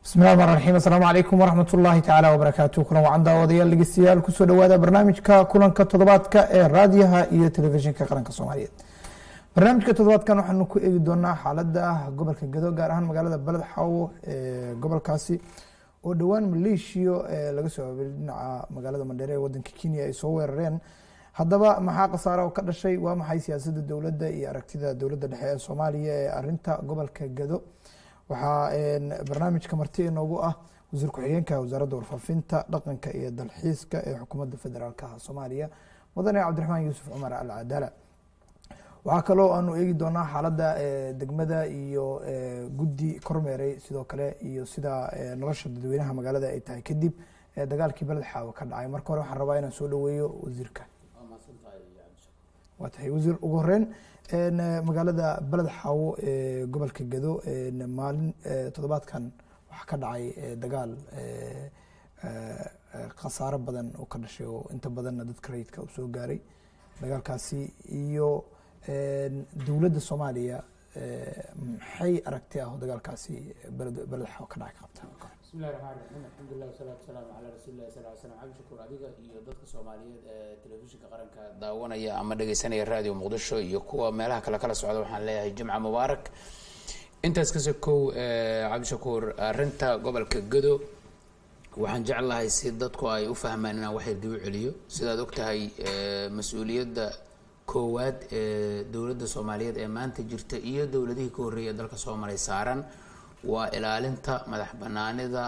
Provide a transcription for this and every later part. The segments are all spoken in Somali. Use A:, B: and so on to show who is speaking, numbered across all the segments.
A: بسم الله الرحمن الرحيم السلام عليكم ورحمة الله تعالى وبركاته كلنا وعند وديال لجسيال كسر هذا برنامج كلنا كتضبط كراديوها إيه تلفزيون كقرن كصومالية برنامج كتضبط كانوا حنو كيدونا حالة قبل كجدو جارهن مقالة بلد حو قبل كاسي ودوان مليشيو لجسوا بالنع مقالة مندرة ودن كينيا يصور رين هذا محاق صار وكذا شيء ومحي سياسة الدولة ده يركتها الدولة الحياة الصومالية أرنتا قبل كجدو waxaa barnaamijka marti inoogu ah wasiir ku-xigeenka wasaaradda warfaafinta dhaqanka iyo dalxiiska ee xukuumadda federaalka Soomaaliya mudane Cabdiraxmaan Yuusuf Cumar Al Cadaala waxaa kaloo aanu eegi doonaa xaaladda degmada iyo guddi kormeeray sidoo kale iyo sida nolosha dadweynaha magaalada ay tahay kadib dagaalkii balad xaawo ka dhacay marka hore waxaan rabaa inaan soo dhaweeyo wasiirka waa tahay wasiir ugu horeyn magaalada balad xaawo gobolka Gado maalin toddobaadkan waxa ka dhacay dagaal khasaaro badan oo ka dhashay oo inta badan dadka rayidka u soo gaaray dagaalkaasi iyo dawladda Soomaaliya maxay aragtay dagaalkaasi balad xaawo ka dhacay qabta
B: بسم الله الرحمن الرحيم الحمد لله والصلاة والسلام على رسول الله صلى الله عليه وسلم عبد شكور adiga iyo dadka Soomaaliyeed ee telefishinka qaranka daawanaya ama dhageysanaya radio Muqdisho iyo kuwa meelaha kala socda waxaan leeyahay Jimca Mubaarak intaas ka soo Abdi Shakur arinta gobolka Gado waxaan jeclahay si dadku ay u fahmaan inaan wax dib u celiyo sidaad ogtahay mas'uuliyadda koowaad ee dawladda Soomaaliyeed ee maanta jirta iyo dawladihii ka horeeyay dalka Soomaaliya saaran waa ilaalinta madax banaanida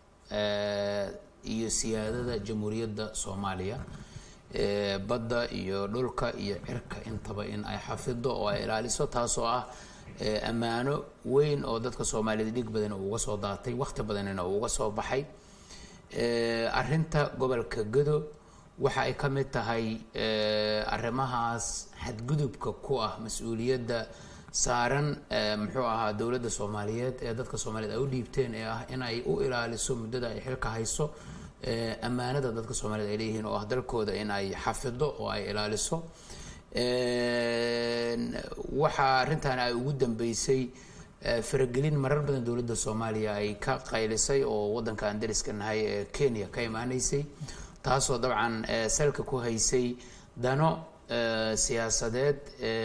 B: iyo siyaadada jamhuuriyadda Soomaaliya badda iyo dhulka iyo cirka intaba in ay xafido oo ay ilaaliso taasoo ah amaano weyn oo dadka Soomaaliyeed dhig badan uga soo daatay waqti badanna uga soo baxay arinta gobolka Gado waxa ay ka mid tahay arrimahaas xadgudubka ku ah mas'uuliyadda saaran muxuu ahaa dawladda Soomaaliyeed ee dadka Soomaaliyeed ay u dhiibteen ee ah in ay u ilaaliso muddada ay xilka hayso amaanada dadka Soomaaliyeed ay leeyihiin oo ah dalkooda in ay xafido oo ay ilaaliso waxa arintan ay ugu dambeysay faragelin marar badan dawladda Soomaaliya ay ka qaylisay oo wadanka Andariska nahay ee Kenya ka imaanaysay taasoo dabcan salka ku haysay dano siyaasadeed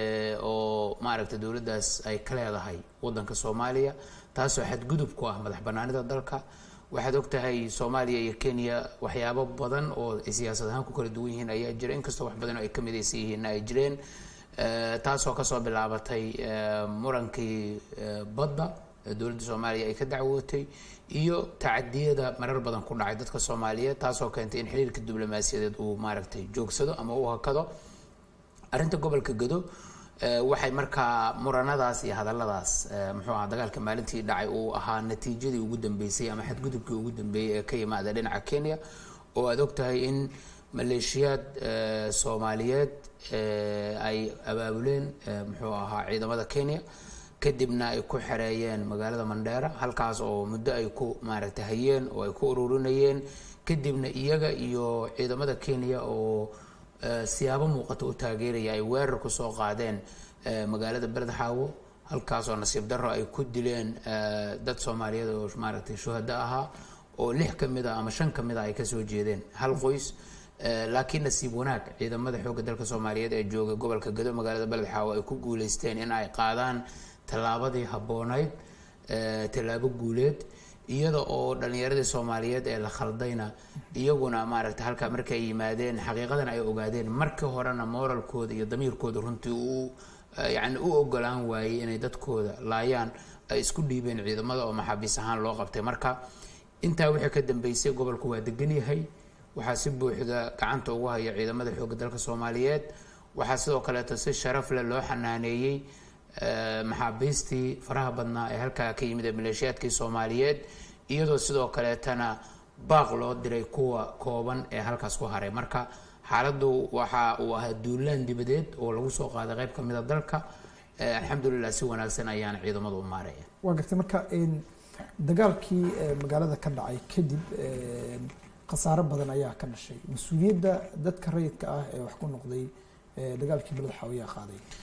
B: oo maaragtay dawladdaas ay ka leedahay wadanka Soomaaliya taasoo xadgudub ku ah madax banaanida dalka waxaad ogtahay Soomaaliya iyo Kenya waxyaabo badan oo siyaasad ahaan ku kala duwan yihiin ayaa jira inkastoo wax badan oo ay ka midaysan yihiin ay jireen taasoo ka soo bilaabatay murankii badda dawladda Soomaaliya ay ka dacwootay iyo tacadiyada marar badan ku dhacay dadka Soomaaliyeed taasoo keentay in xiriirka diblomaasiyadeed uu maaragtay joogsado ama uu hakado arinta gobolka Gado waxay markaa muranadaas iyo hadalladaas muxuu ahaa dagaalka maalintii dhacay uu ahaa natiijadii ugu dambeysay ama xadgudubkii ugu dambeeyay ee ka yimaada dhinaca Kenya oo aad ogtahay in maleeshiyad Soomaaliyeed ay abaabuleen muxuu ahaa ciidamada Kenya kadibna ay ku xareeyeen magaalada Mandera halkaas oo muddo ay ku maaragtay hayeen oo ay ku ururinayeen kadibna iyaga iyo ciidamada Kenya oo siyaabo muuqato u taageeraya ay weerar ku soo qaadeen magaalada Balad Xaawo halkaas oo nasiib darro ay ku dileen dad Soomaaliyeed oo maaragtay shuhada ahaa oo 6 kamid ah ama 5 kamid ah ay ka soo jeedeen hal qoys laakiin nasiib wanaag ciidamada xoogga dalka Soomaaliyeed ee jooga gobolka Gado magaalada Balad Xaawo ay ku guuleysteen in ay qaadaan talaabadii haboonayd talaabo guuleed iyada oo dhalinyarada Soomaaliyeed ee la khaldayna iyaguna maaragtay halka markay yimaadeen xaqiiqadan ay ogaadeen markii horena moralkooda iyo damiirkooda runtii uu u ogolaan waayay inay dadkooda laayaan ay isku dhiibeen ciidamada oo maxaabiis ahaan loo qabtay marka intaa wixii ka dambeysay gobolku waa degan yahay waxa si buuxda gacanta ugu haya ciidamada xoogga dalka Soomaaliyeed waxa sidoo kale si sharaf leh loo xanaaneeyay maxaabiistii faraha badnaa ee halka ka yimid maleeshiyaadkii Soomaaliyeed iyadoo sidoo kale tana baaq loo diray kuwa kooban ee halkaas ku haray marka xaaladdu waxa uu ahaa duulaan dibadeed oo lagu soo qaaday qayb kamid ah dalka alxamdulillah si wanaagsan ayaan ciidamadu u maareeyeen
A: waa gartay marka dagaalkii magaalada ka dhacay kadib khasaaro badan ayaa ka dhashay mas'uuliyadda dadka rayidka ah ee wax ku noqday dagaalkii balad xaawo ayaa qaaday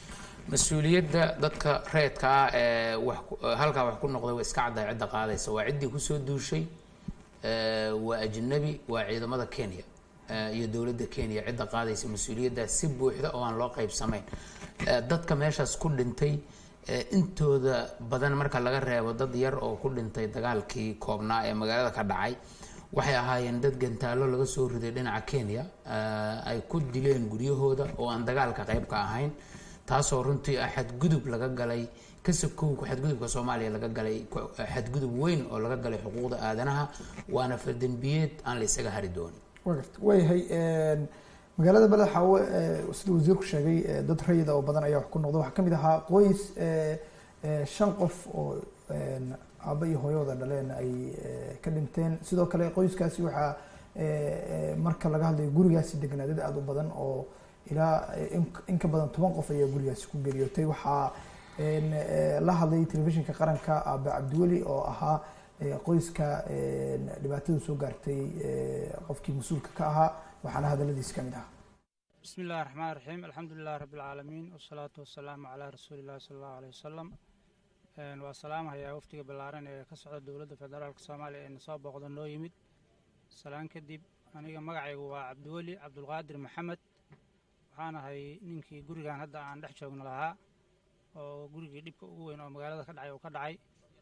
B: mas-uuliyadda dadka reedka ah ee halkaa wax ku noqday waa iska caddahay cidda qaadaysa waa ciddii kusoo duushay waa ajnabi waa ciidamada Kenya iyo dowladda Kenya cidda qaadaysa mas-uuliyadda si buuxda oo aan loo qaybsamayn dadka meeshaas ku dhintay intooda badan marka laga reebo dad yar oo ku dhintay dagaalkii koobnaa ee magaalada ka dhacay waxay ahaayeen dad gantaalo laga soo riday dhinaca Kenya ay ku dileen guryahooda oo aan dagaalka qayb ka ahayn taasoo runtii xadgudub laga galay kasakow xadgudubka Soomaaliya laga galay xadgudub weyn oo laga galay xuquuqda aadanaha waana fadambiyeed aan la isaga hari doonin
A: way magaalada Badaxaawe sida wasiirku sheegay dad rayid oo badan ayaa wax ku noqday waxa kamid ahaa qoys 5 qof oo aba iyo hooyada dhaleen ay ka dhinteen sidoo kale qoyskaasi waxa marka laga hadlayo gurigaasi deganaadada aad u badan oo ilaa in ka badan 10 qof ayaa gurigaasi ku geeriyootay waxa la hadlay telefishinka qaranka Aba Cabdiweli oo ahaa qoyska dhibaatada soo gaartay qofkii mas'uulka ka ahaa waxaana hadaladiis kamid ah
C: bismillaahir rahmaanir rahiim alxamdulillahi rabbil caalamiin wassalaatu wassalaamu calaa rasuulillahi sallallahu alayhi wasallam waa salaamayaa waftiga ballaaran ee ka socda dowladda federaalka Soomaaliya ee soo booqda noo yimid salaan kadib aniga magacaygu waa Cabdiweli Cabdulqaadir Maxamed waxaan ahay ninkii gurigan hadda aan dhex joogno lahaa oo gurigii dhibka ugu weyn oo magaalada ka dhacay oo ka dhacay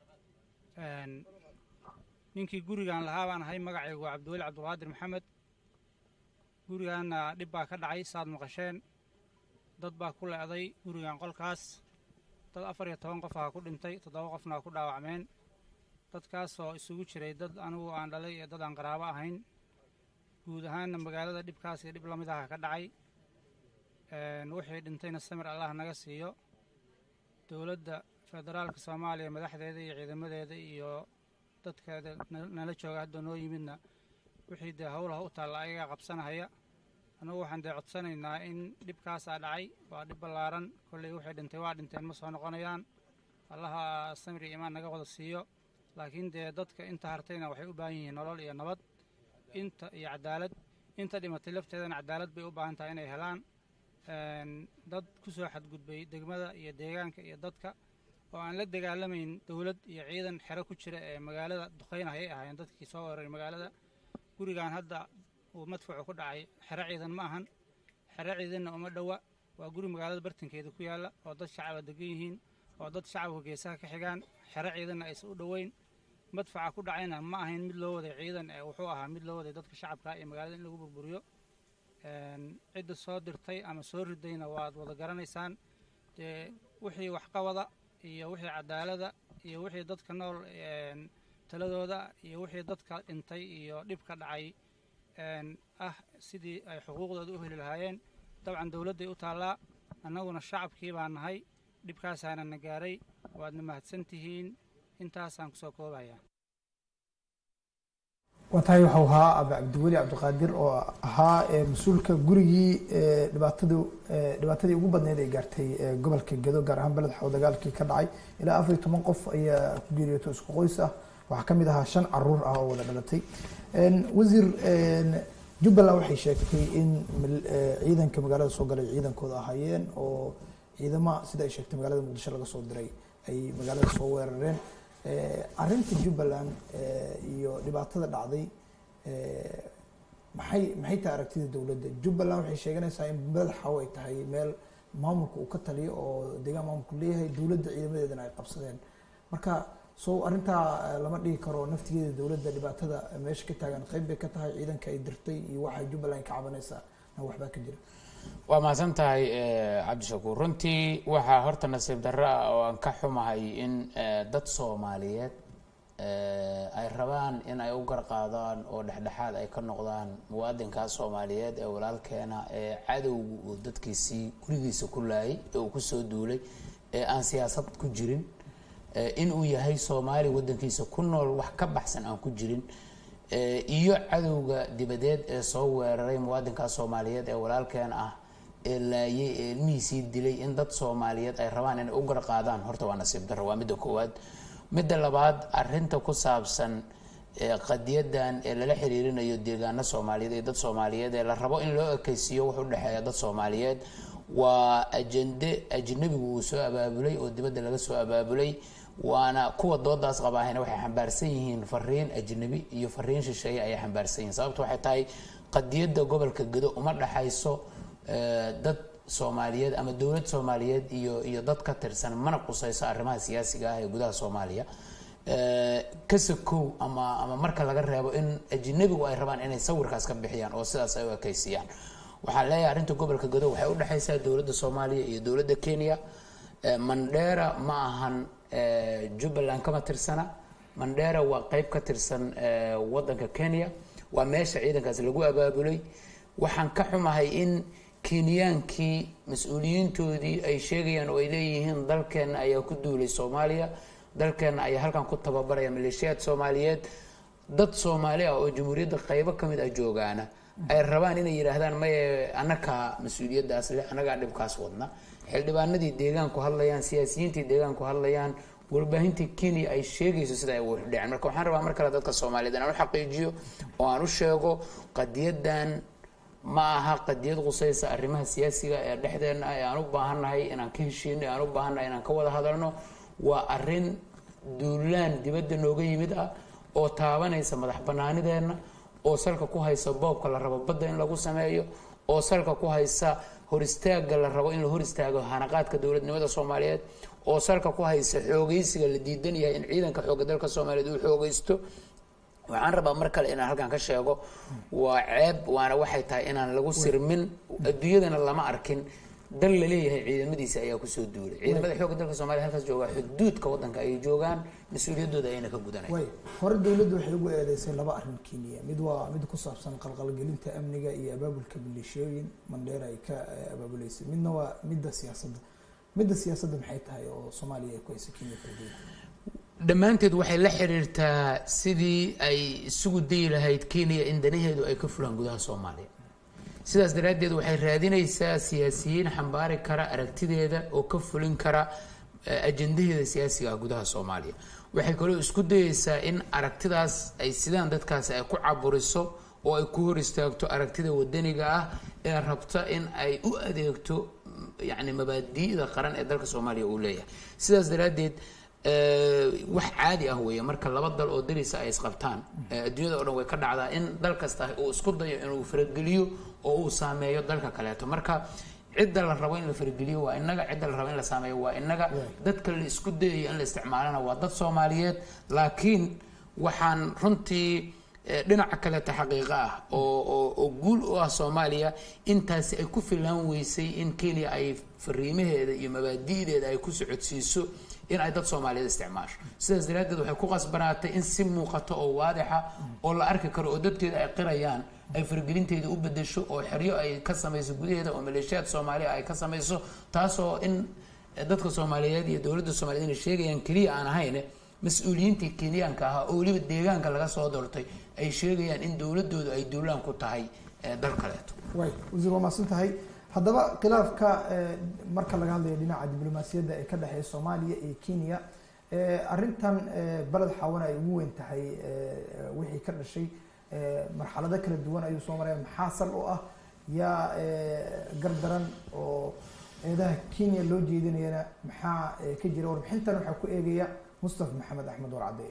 C: ninkii gurigan lahaa baan ahay magacaygu waa Cabdiweli Cabdulqaadir Maxamed gurigaana dhib baa ka dhacay saad maqasheen dad baa ku leeday gurigan qolkaas dad 14 qof ah ku dhintay 7 qofna ku dhaawacmeen dadkaas oo isugu jiray dad anigu aan dhalay iyo dad aan qaraabo ahayn guud ahaan magaalada dhibkaas iyo dhib lamid ah ka dhacay wixii dhintayna samir Allah naga siiyo dowladda federaalka Soomaaliya madaxdeeda iyo ciidamadeeda iyo dadkeeda nala jooga hadda noo yimidna wixii hawlaha u taal ayaga qabsanaya anagu waxaan codsanaynaa in dhibkaas dhacay waa dhib ballaaran kulli wixii dhintay waa dhinteen ma soo noqonayaan allaha samir iyo imaan naga wada siiyo laakiin dadka inta hartayna waxay u baahan yihiin nolol iyo nabad inta iyo cadaalad inta dhimatay lafteedana cadaalad bay u baahan tahay inay helaan dad ku soo xadgudbay degmada iyo deegaanka iyo dadka oo aan la dagaalamayn dawlad iyo ciidan xero ku jira ee magaalada duqeynaya ay ahaayeen dadkii soo weeraray magaalada gurigan hadda uu madfuuc ku dhacay xero ciidan ma ahan xero ciidanna uma dhawa waa guri magaalada bartankeeda ku yaala oo dad shacab degan yihiin oo dad shacabka geesaha ka xigaan xero ciidanna aysan u dhaweyn madfuuca ku dhacayna ma ahayn mid loo waday ciidan ee wuxuu ahaa mid loo waday dadka shacabka ee magaalada in lagu burburiyo cidda soo dirtay ama soo ridayna waad wada garanaysaan wixii wax qabada iyo wixii cadaalada iyo wixii dadka nool taladooda iyo wixii dadka dhintay iyo dhibka dhacay sidii ay xuquuqdooda u heli lahaayeen dabcan dawladday u taallaa annaguna shacabkii baan nahay dhibkaasaana na gaaray waadna mahadsantihiin intaasaan kusoo koobayaa
A: watahay waxuu ahaa Aba Cabdiweli Cabdiqaadir oo ahaa mas'uulka gurigii dhibaatadii ugu badneed ay gaartay gobolka Gedo gaar ahaan Badaxaawe dagaalkii ka dhacay ilaa 14 qof ayaa ku geeriyootay isku qoys ah waxa kamid ahaa 5 caruur ah oo wada dhalatay wasiir Jubbaland waxay sheegtay in ciidanka magaalada soo galay ciidankooda ahaayeen oo ciidamada sida ay sheegtay magaalada Muqdisho laga soo diray ay magaalada soo weerareen arrinta Jubbaland iyo dhibaatada dhacday maxay tahay aragtida dawladda Jubbaland waxay sheeganaysaa in Badaxaawe ay tahay meel maamulku uu ka taliyo oo deegaan maamulku leeyahay dawladda ciidamadeedana ay qabsadeen marka soo arinta lama dhigi karo naftigeeda dawladda dhibaatada meesha ka taagan qayb bay ka tahay ciidanka ay dirtay iyo waxa Jubbaland ka cabanaysaa waxba ka jira
B: waa maasan tahay Cabdishakuur runtii waxa horta nasiib darro oo aan ka xumahay in dad Soomaaliyeed ay rabaan in ay u garqaadaan oo dhexdhexaad ay ka noqdaan muwaadinka Soomaaliyeed ee walaalkeena ee cadowgu uu dadkiisii gurigiisa ku laayay ee uu ku soo duulay ee aan siyaasad ku jirin in uu yahay Soomaali wadankiisa ku nool wax ka baxsan aan ku jirin iyo cadowga dibadeed ee soo weeraray muwaadinka Soomaaliyeed ee walaalkeena ah ee laayay ee ilmihiisii dilay in dad Soomaaliyeed ay rabaan in ay u garqaadaan horta waa nasiib darro waa midda koowaad midda labaad arrinta ku saabsan qadiyadan ee lala xiriirinayo deegaanada Soomaaliyeed ee dad Soomaaliyeed ee la rabo in loo ekaysiyo wuxuu dhaxeeya dad Soomaaliyeed waa ajende ajnabigu uu soo abaabulay oo dibadda laga soo abaabulay waana kuwa doodaas qabaahayna waxay xambaarsan yihiin fariin ajnabi iyo fariin shisheeye ayay xambaarsan yihiin sababtu waxay tahay qadiyadda gobolka Gedo uma dhaxayso dad Soomaaliyeed ama dawlad Soomaaliyeed iyo dad ka tirsan mana qusayso arrimaha siyaasiga ah ee gudaha Soomaaliya kasakow ama marka laga reebo in ajnabigu ay rabaan inay sawirkaas ka bixiyaan oo sidaas ay u ekeysiyaan waxaa leeyahay arrinta gobolka Gedo waxay u dhaxaysaa dawladda Soomaaliya iyo dawladda Kenya Mandera ma ahan Jubbaland kama tirsana Mandera waa qayb ka tirsan wadanka Kenya waa meesha ciidankaas lagu abaabulay waxaan ka xumahay in Kenyaankii mas'uuliyiintoodii ay sheegayaan oo ay leeyihiin dalkeena ayaa ku duulay Soomaaliya dalkeena ayaa halkan ku tababaraya maleeshiyaad Soomaaliyeed dad Soomaali ah oo jamhuuriyadda qaybo kamid ah joogaana ay rabaan inay yiraahdaan ma anaka mas'uuliyadaas leh anaga dhibkaas wadna xildhibaanadii deegaanku hadlayaan siyaasiyiintii deegaanku hadlayaan warbaahintii Kenya ay sheegayso sida ay u dhaceen marka waxaan rabaa markale dadka Soomaaliyeed inaan u xaqiijiyo oo aan u sheego qadiyadan ma aha qadiyad qusaysa arrimaha siyaasiga ee dhexdeena ay aan u baahanahay inaan ka heshiino aan u baahanahay inaan ka wada hadalno waa arrin duulaan dibadda nooga yimid ah oo taabanaysa madax banaanideena oo salka ku haysa boobka la rabo badda in lagu sameeyo oo salka ku haysa hor istaaga la rabo in la hor istaago hanaqaadka dawladnimada Soomaaliyeed oo salka ku haysa xoogaysiga la diidan yahay in ciidanka xoogga dalka Soomaaliyeed uu xoogaysto waxaan rabaa mar kale inaan halkan ka sheego waa ceeb waana waxay tahay inaan lagu sirmin adduunyadana lama arkin dal la leeyahay ciidamadiisa ayaa ku soo duulay ciidamada xoogga dalka Soomaaliya halkaas jooga xuduudka wadanka ay joogaan mas'uuliyadooda ayna ka gudanayaan
A: way hore dawladdu waxay ugu eedeysay laba arrin Kenya mid ku saabsan qalqalgelinta amniga iyo abaabulka bilashooyin Mandera ay ka abaabuleysay midna waa midda siyaasadda maxay tahay oo Soomaaliya ay ku hayso Kenya
B: dhammaanteed waxay la xiriirtaa sidii ay isugu day lahayd Kenya in danaheedu ay ka fulaan gudaha Soomaaliya sidaas daraadeed waxay raadinaysaa siyaasiyiin xambaari kara aragtideeda oo ka fulin kara ajendaheeda siyaasiga gudaha Soomaaliya waxay kaloo isku dayaysaa in aragtidaas ay sidaan dadkaas ay ku caburiso oo ay ku hor istaagto aragtida wadaniga ah ee rabta in ay u adeegto yani mabaadi'da qaran ee dalka Soomaaliya uu leeyahay sidaas daraadeed wax caadi ah weeye marka laba dal oo dalisa ay isqabtaan adduunyada oo dhan way ka dhacdaa in dal kasta uu isku dayo inuu farageliyo oo uu saameeyo dalka kaleeto marka cidda la rabo in la farageliyo waa inaga cidda la rabo in la saameeyo waa inaga dadka la isku dayayo in la isticmaalana waa dad Soomaaliyeed laakiin waxaan runtii dhinaca kale xaqiiqo ah oo guul u ah Soomaaliya intaas ay ku filaan weysay in Kenya ay fariimaheeda iyo mabaadi'deeda ay ku socodsiiso in ay dad Soomaaliyeed isticmaasho sidaas daraadeed waxay ku qasbanaatay in si muuqato oo waadixa oo la arki karo oo dadkeeda ay qirayaan ay fargelinteeda u bedesho oo xiriyo ay ka samayso gudaheeda oo maleeshiyaad Soomaaliya ay ka samayso taasoo in dadka Soomaaliyeed iyo dawladda Soomaaliyeed ay sheegayaan kaliya aan ahayn mas'uuliyiintii Kenyaanka ah oo waliba deegaanka laga soo doortay ay sheegayaan in dawladoodu ay duulaan ku tahay dal kaleeto
A: way wasiir waa maasan tahay haddaba khilaafka marka laga hadlayo dhinaca diblomaasiyadda ee ka dhaxeeya Soomaaliya iyo Kenya arrintan balad xawana ay ugu weyn tahay wixii ka dhashay marxalado kala duwan ayuu soo maray maxaa sal u ah yaa gardaran oo eedaha Kenya loo jeedinayana maxaa ka jira warbixintan waxa ku eegaya Mustafa Maxamed Axmed Warcade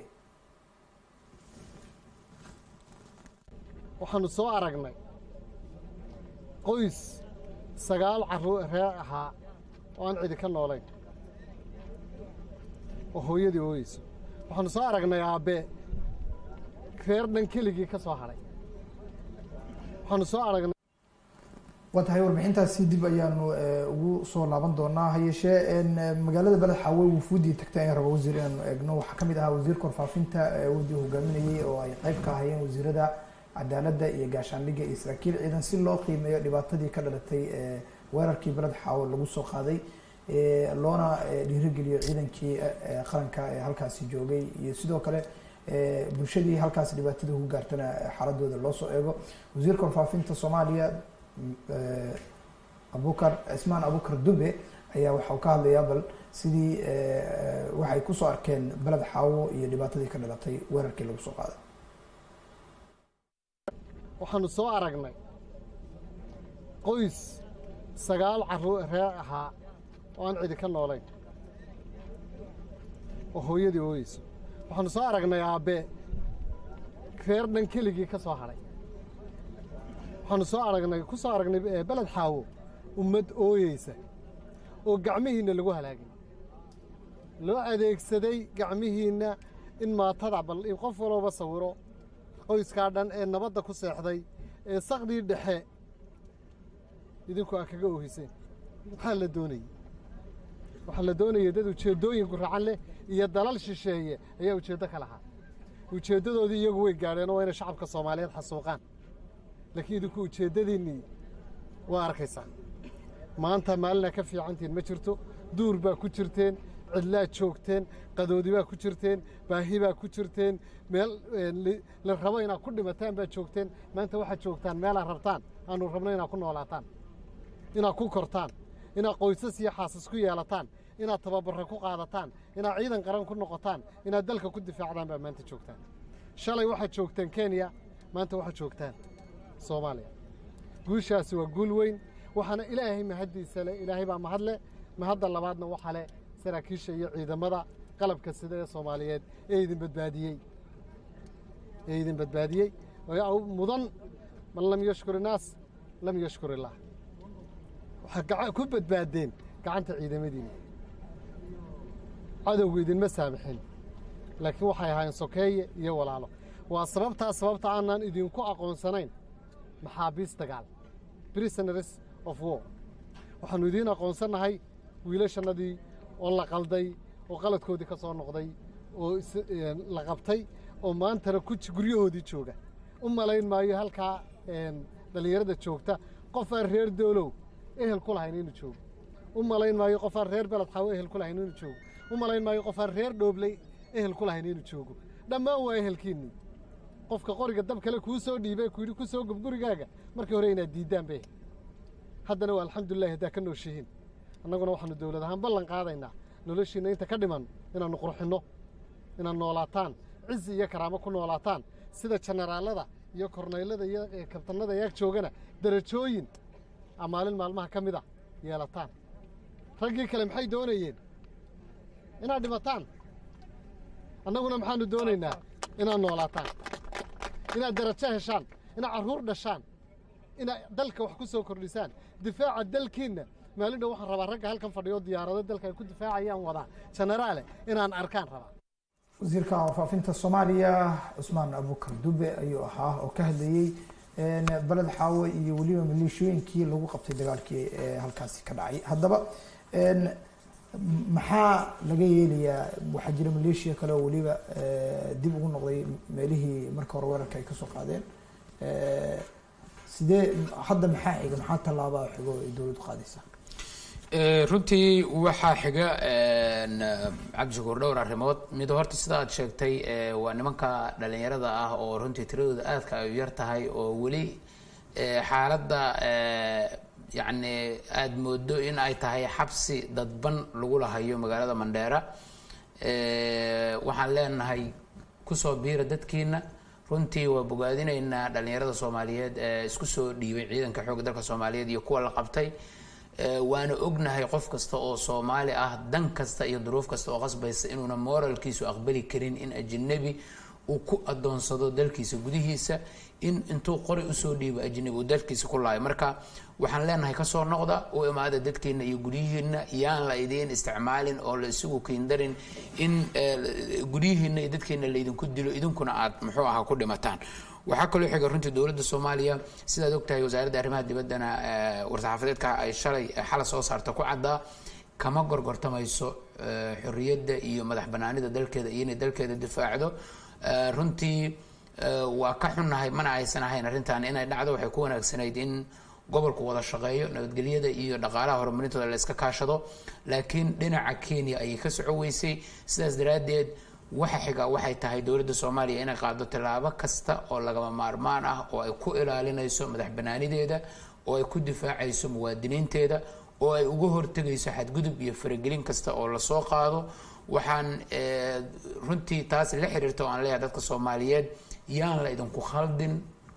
D: waxaanu soo aragnay qoys 9 carruur reer ahaa oo aan cidi ka noolayn oo hooyadii hooyayso waxaanu soo aragnay aabe reer dhan keligii ka soo haray waxaanu soo aragnay
A: watahay warbixintaasi dib ayaanu ugu soo laaban doonaa hayeeshee magaalada Balad Xawe wufuudii tagtay in rabo wasiir inaan eegno waxa kamid ahaa wasiirka warfaafinta wadii hogaaminayay oo ay qayb ka hayeen wasiirada cadaaladda iyo gaashaandhigga iyo saraakiil ciidan si loo qiimeeyo dhibaatadii ka dhalatay weerarkii Balad Xawe lagu soo qaaday loona dhiirigeliyo ciidankii qaranka ee halkaasi joogay iyo sidoo kale bulshadii halkaas dhibaatada ugu gaartana xaaladooda loo soo eego wasiirka warfaafinta Soomaaliya Ismaan Abukar Dube ayaa waxa uu ka hadlayaa bal sidii waxay ku soo arkeen Balad Xawe iyo dhibaatadii ka dhalatay weerarkii lagu soo qaaday
D: waxaanu soo aragnay qoys 9 carruur reer ahaa oo aan cidi ka noolayn oo hooyadii ooyeyso waxaanu soo aragnay aabbe reer dhan keligii ka soo hadhay waxaanu ku soo aragnay beled xaawo ummad ooyeysa oo gacmihiinna lagu halaagay loo adeegsaday gacmihiinna in maatada bal in qof walooba sawiro qoyskaa dhan ee nabadda ku seexday ee saqdii dhexe idinku aa kaga oohiseen maxaa la doonayey waxaa la doonayay dad ujeeddooyinku racan leh iyo dalal shisheeye ayaa ujeeddo ka lahaa ujeeddadoodii iyagu way gaadheen oo waa inay shacabka soomaaliyeed xasuuqaan laakiin idinku ujeeddadiinnii waa arkaysaa maanta maalinaa ka fiicantiin ma jirto duur baa ku jirteen cidlaad joogteen qadoodi baa ku jirteen baahi baa ku jirteen meel la rabo inaad ku dhimataan baad joogteen maanta waxaad joogtaan meelaad rabtaan aanu rabno inaad ku noolaataan inaad ku kortaan inaad qoysas iyo xaasas ku yeelataan inaad tababarra ku qaadataan inaad ciidan qaran ku noqotaan inaad dalka ku difaacdaan baa maanta joogtaan shalay waxaad joogteen kenya maanta waxaad joogtaan soomaaliya guushaasi waa guul weyn waxaana ilaahay mahaddiisa leh ilaahay baa mahadle mahadda labaadna waxaa leh saraakiisha iyo ciidamada qalabka sida ee soomaaliyeed ee idin badbaadiyey mudan man lam yashkur innaas lam yashkur illaah waxaad ku badbaadeen gacanta ciidamadiina cadowgu idinma saamixin laakiin waxay ahaayeen sokeeye iyo walaalo waa sababta aanaan idinku aqoonsanayn maxaabiis dagaal prisoners of war waxaannu idiin aqoonsannahay wiilashannadii oo la qalday oo qaladkoodii ka soo noqday oo la qabtay oo maantana guryahoodii jooga u malayn maayo halkaa dhallinyarada joogta qofaan reer doolow ehel ku lahayn inuu joogo u malayn maayo qofaan reer beled xaawo ehel ku lahayn inuu joogo u malayn maayo qofaan reer dhoobley ehel ku lahayn inuu joogo dhammaan waa ehelkiinnii qofka qoriga dab kale kuu soo dhiibay ku yidhi ku soo gub gurigaaga markii hore inaad diiddaan bay haddana waa alxamdulillahi haddaa ka nooshihiin annaguna waxaannu dawlad ahaan ballan qaadaynaa noloshiinna inta ka dhiman inaannu qurxinno inaad noolaataan cizi iyo karaamo ku noolaataan sida jenaraallada iyo kornaylada iyo kabtanada yaag joogana darajooyin maalin maalmaha ka mid a yeelataan raggii kale maxay doonayeen inaad dhimataan annaguna maxaannu doonaynaa inaad noolaataan inaad darajo heshaan inaad carruur dhashaan inaad dalka wax ku soo kordhisaan difaaca dalkiinna maalin dhow waxaan rabaa ragga halkan fadhiyo diyaarado dalka ay ku difaacayaan wadaa jenaraale inaan arkaan rabaa
A: wasiirka faafinta soomaaliya cusmaan abukar dube ayuu ahaa oo ka hadlayey beled xaawo iyo weliba maleeshooyinkii lagu qabtay dagaalkii halkaasi ka dhacay haddaba maxaa laga yeelayaa waxaa jira maleeshiya kale oo weliba dib ugu noqday meelihii marka hore weerarka ay kasoo qaadeen sidee hadda maxaa xiga maxaa tallaabaa xigo ay dowladdu qaadaysaa
B: runtii waxaa xiga cabdishakuur dhowr arrimood mid horta sida aad sheegtay waa nimanka dhalinyarada ah oo runtii tiradooda aadka ay yar tahay oo weli xaaladda yacni aada moodo in ay tahay xabsi dadban lagu lahayo magaalada mandheera waxaan leenahay kusoo biira dadkiina runtii waa bogaadinaynaa dhalinyarada soomaaliyeed isku soo dhiibay ciidanka xoogga dalka soomaaliyeed iyo kuwa la qabtay waana ognahay qof kasta oo soomaali ah dan kasta iyo duruuf kasta oo qasbaysa inuuna moralkiisu aqbali karin in ajnabi uu ku adoonsado dalkiisa gudihiisa in intuu qori usoo dhiibo ajnabi uu dalkiisa ku laayo marka waxaan leenahay kasoo noqda u imaada dadkeena iyo guryihiina yaan la idiin isticmaalin oo la isugu kiindarin in guryihiina iyo dadkeena laydinku dilo idinkuna aad muxuu ahaa ku dhimataan waxaa kaloo xiga runtii dowladda soomaaliya sidaad ogtahay wasaaradda arrimaha dibaddana war-saxaafadeedka ay xala soo saarta ku caddaa kama gorgortamayso xorriyadda iyo madax banaanida dalkeeda iyo inay dalkeeda difaacdo runtii waa ka xunnahay mana aysan ahayn arrintan inay dhacdo waxay ku wanaagsanayd in gobolku wada shaqeeyo nabadgelyada iyo dhaqaalaha horumarintooda la iska kaashado laakiin dhinaca kenya ayay ka soco weysay sidaas daraaddeed waxa xiga waxay tahay dowladda soomaaliya inay qaado tallaabo kasta oo lagama maarmaan ah oo ay ku ilaalinayso madax banaanideeda oo ay ku difaacayso muwaadiniinteeda oo ay uga hortegayso xadgudub iyo faragelin kasta oo lasoo qaado waxaan runtii taas la xiriirta oo aan leeyahay dadka soomaaliyeed yaan la idinku khaldin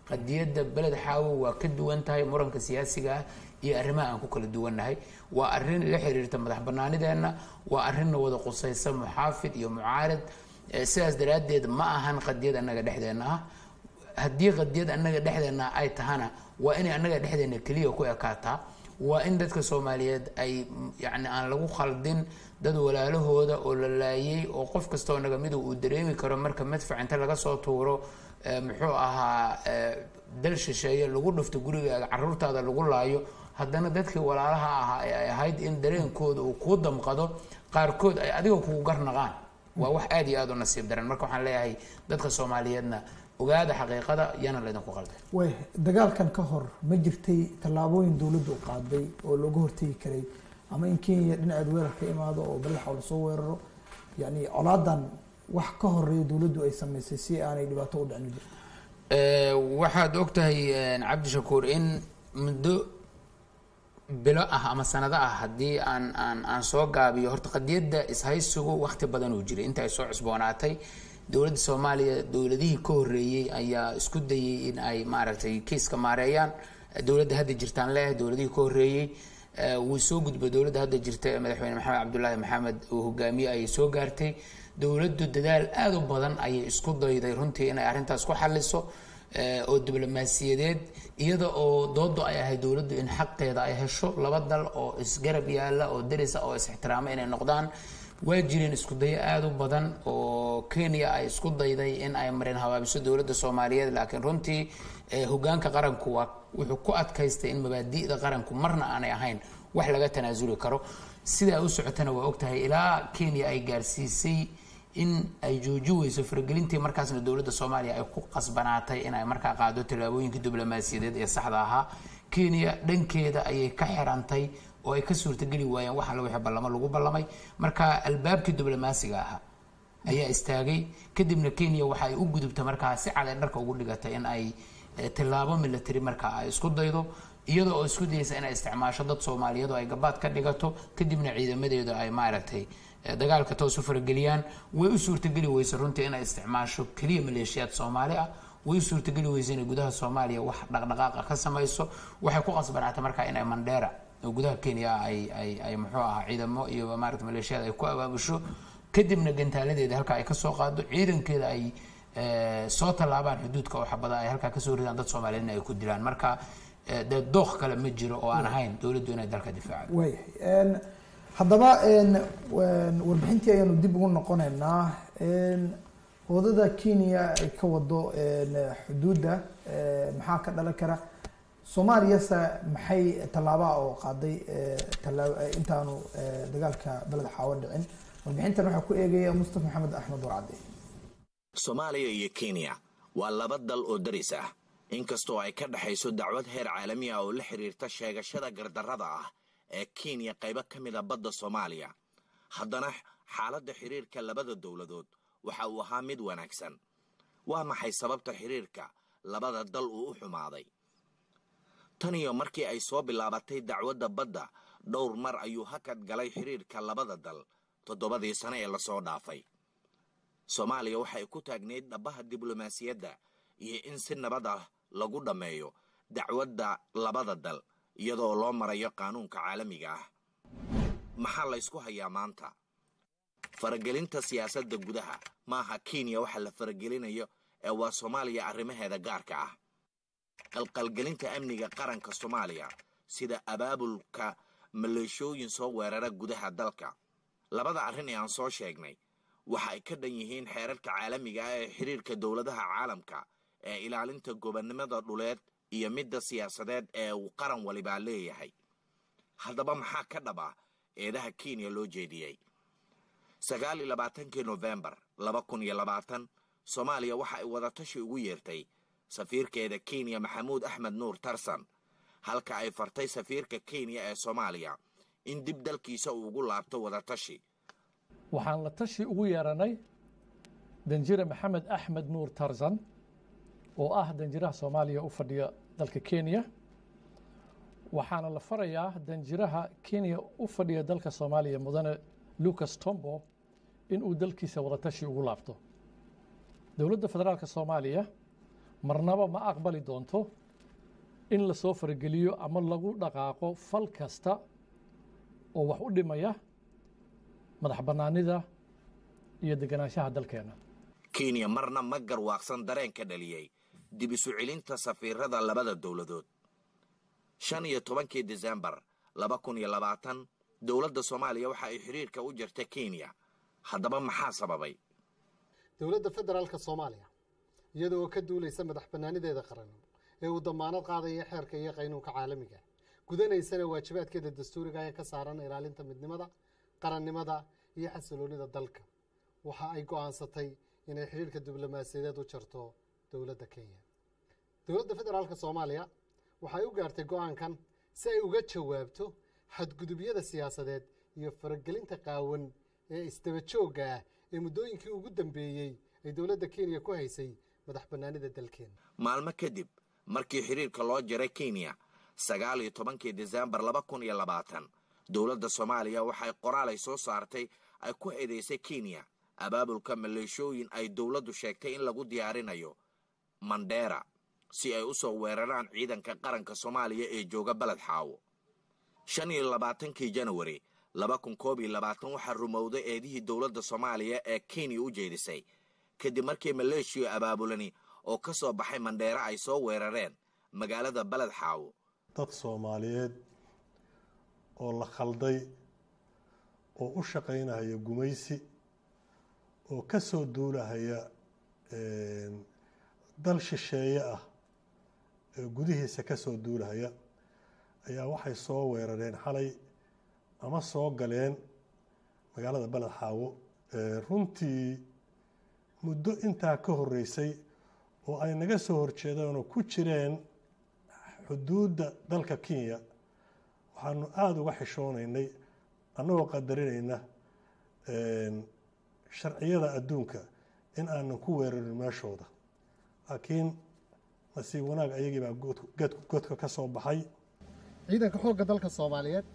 B: qadiyadda beled xaawo waa ka duwan tahay muranka siyaasiga ah iyo arrimaha aan ku kala duwannahay waa arrin la xiriirta madax bannaanideenna waa arrinna wada qusaysa muxaafid iyo mucaarid sidaas daraaddeed ma ahan qadiyad annaga dhexdeenna ah haddii qadiyad annaga dhexdeenna ay tahana waa inay annaga dhexdeenna keliya ku ekaataa waa in dadka Soomaaliyeed ay yani aan lagu khaldin dad walaalahooda oo la laayay oo qof kasta oo naga mid uu dareemi karo marka madfac inta laga soo tuuro muxuu ahaa dal shisheeye lagu dhufto gurigaaga carruurtaada lagu laayo haddana dadkii walaalaha ahaa ay ahayd in dareenkooda uu ku damqado qaarkood ay adiga kugu garnaqaan waa wax aad iyo aad u nasiib daran marka waxaan leeyahay dadka Soomaaliyeedna ogaada xaqiiqada yana la idinku qalday
A: way dagaalkan ka hor ma jirtay tallaabooyin dawladdu qaaday oo looga hortagi karay ama in Kenya dhinaca weerarka imaado oo bal xawl soo weeraro yani colaadan wax ka horeeyo dawladdu ay sameysay si aanay dhibaato u dhicin
B: waxaad ogtahay Cabdi Shakuur in muddo bilo ah ama sanado ah haddii aan soo gaabiyo horta qadiyadda ishaysigu waqti badan uu jiray inta ay soo cusboonaatay dawladda Soomaaliya dawladihii ka horeeyay ayaa isku dayay in ay maaragtay kiiska maareeyaan dawladda hadda jirtaan leeyahay dawladihii ka horeeyay wuu soo gudbay dawladda hadda jirta madaxweyne Maxamed Cabdullaahi Maxamed oo hogaamiye ay soo gaartay dawladdu dadaal aad u badan ayay isku dayday runtii in ay arrintaas ku xalliso oo diblomaasiyadeed iyada oo doodo ay ahayd dawladdu in xaqeeda ay hesho laba dal oo isgarab yaala oo daris oo is ixtiraama inay noqdaan waa jireen isku day aad u badan oo Kenya ay isku dayday in ay mareen habaabiso dawladda Soomaaliyeed laakiin runtii hogaanka qaranku wuxuu ku adkaystay in mabaadi'da qaranku marna aanay ahayn wax laga tanaasuli karo sida u socotana waa ogtahay ilaa Kenya ay gaarsiisay in ay joojiyeyso faragelintii markaasna dawladda Soomaaliya ay ku qasbanaatay in ay markaa qaado tallaabooyinka diblomaasiyadeed ee saxda ahaa Kenya dhankeeda ayay ka xirantay oo ay ka suurtageli waayeen waxa wixii ballamo lagu ballamay marka albaabkii diblomaasiga ahaa ayaa istaagay kadibna Kenya waxa ay u gudubtay markaa si cad dharka ugu dhigatay in ay tallaabo military markaa ay isku daydo iyadoo oo isku dayaysa in ay isticmaasho dad Soomaaliyeed oo ay gabaad ka dhigato kadibna ciidamadeedu ay maaragtay dagaalka toos u farageliyaan way u suurtageli weyso runtii in ay isticmaasho kaliya maleeshiyaad Soomaali ah way u suurtageli weyso in gudaha Soomaaliya wax dhaqdhaqaaq ka samayso waxay ku qasbanaatay markaa in ay Mandera oo gudaha Kenya ay muxuu ahaa ciidamo iyo maaragtay maleeshiyaad ay ku abaabusho kadibna gantaaladeeda halka ay ka soo qaado ciidankeeda ay soo talaabaan xuduudka oo xabada ay halka ka soo ridaan dad Soomaaliyeed ay ku dilaan marka dooq kale ma jiro oo aan ahayn dawladdu inay dalka difaacdo
A: way haddaba warbixintii ayaanu dib ugu noqonaynaa wadada Kenya ay ka wado xuduudda maxaa ka dhalan kara Soomaaliya maxay tallaabo oo qaaday intaanu dagaalka balad xaawo dhicin warbixintan waxa ku eegaya Mustafa Maxamed Axmed Warcade
E: Soomaaliya iyo Kenya waa laba dal oo daris ah inkastoo ay ka dhaxayso dacwad heer caalami ah oo la xiriirta sheegashada gardarrada ah ee Kenya qayb ka mid ah badda Soomaaliya haddana xaaladda xiriirka labada dawladood waxa uu ahaa mid wanaagsan waa maxay sababta xiriirka labada dal uu u xumaaday tan iyo markii ay soo bilaabatay dacwadda badda dhowr mar ayuu hakad galay xiriirka labada dal 7 sano ee la soo dhaafay Soomaaliya waxay ku taagneed dhabaha diblomaasiyadda iyo in si nabad ah lagu dhameeyo dacwadda labada dal iyadoo loo marayo qaanuunka caalamiga ah maxaa la isku hayaa maanta faragelinta siyaasadda gudaha maaha Kenya waxa la faragelinayo ee waa Soomaaliya arrimaheeda gaarka ah qalqalgelinta amniga qaranka Soomaaliya sida abaabulka maleeshooyin soo weerara gudaha dalka labada arrin ee aan soo sheegnay waxa ay ka dhan yihiin xeerarka caalamiga ah ee xiriirka dawladaha caalamka ee ilaalinta gobonnimada dhuleed iyo midda siyaasadeed ee uu qaran waliba leeyahay haddaba maxaa ka dhaba eedaha Kenya loo jeediyay 29 November 2020 Soomaaliya waxa ay wada tashi ugu yeertay safiirkeeda Kenya Maxamuud Axmed Nuur Tarsan halka ay fartay safiirka Kenya ee Soomaaliya in dib dalkiisa uu ugu laabto wada tashi
F: waxaan la tashi ugu yeeranay danjire Maxamed Axmed Nuur Tarsan oo ah danjiraha Soomaaliya u fadhiya dalka Kenya waxaana la farayaa danjiraha Kenya u fadhiya dalka Soomaaliya mudane Lucas Tombo in uu dalkiisa wada tashi ugu laabto dawladda federaalka Soomaaliya marnaba ma aqbali doonto in lasoo farageliyo ama lagu dhaqaaqo fal kasta oo wax u dhimaya madax bannaanida iyo deganaanshaha dalkeena.
E: Kenya marna ma garwaaqsan dareenka dhaliyay dib isu celinta safiirada labada dowladood. 15 December 2020 dowladda Soomaaliya waxa ay xiriirka u jirtay Kenya. Haddaba maxaa sababay?
D: dowladda federaalka Soomaaliya iyadoo ka duulaysa madax bannaanideeda qaran ee uu damaanad qaadaya xeerka iyo qaynuunka caalamiga gudanaysana waajibaadkeeda dastuuriga ee ka saaran ilaalinta midnimada qarannimada iyo xasiloonida dalka waxa ay go'aansatay inay xiriirka diblomaasiyadeed u jarto dowladda Kenya. dowladda federaalka Soomaaliya waxay u gaartay go'aankan si ay uga jawaabto xadgudubyada siyaasadeed iyo faragelinta qaawan ee isdaba joogga ah ee muddooyinkii ugu dambeeyay ay dowladda Kenya ku haysay madax bannaanida dalkeena.
E: maalmo kadib markii xiriirka loo jaray Kenya 19 December 2020 dowladda Soomaaliya waxay qoraal ay soo saartay ay ku eedeysay Kenya abaabulka maleeshooyin ay dowladdu sheegtay in lagu diyaarinayo Mandera si ay u soo weeraraan ciidanka qaranka Soomaaliya ee jooga balad xaawo. 25 January 2021 waxaa rumowday eedihii dowladda Soomaaliya ee Kenya u jeedisay kadib markii maleeshiyo abaabulani oo ka soo baxay Mandera ay soo weerareen magaalada balad xaawo.
G: dad Soomaaliyeed oo la khalday oo u shaqaynaya gumaysi oo ka soo duulahaya dal shisheeye ah gudihiisa ka soo duulahaya ayaa waxay soo weerareen xalay ama soo galeen magaalada balad xaawo. runtii muddo intaa ka horeysay oo ay naga soo horjeedaan oo ku jireen xuduudda dalka Kenya waxaanu aad uga xishoonaynay annagoo qadarinayna sharciyada adduunka in aanan ku weerarin meeshooda laakiin nasiib wanaag ayagii baa godka ka soo baxay.
D: ciidanka xoogga dalka Soomaaliyeed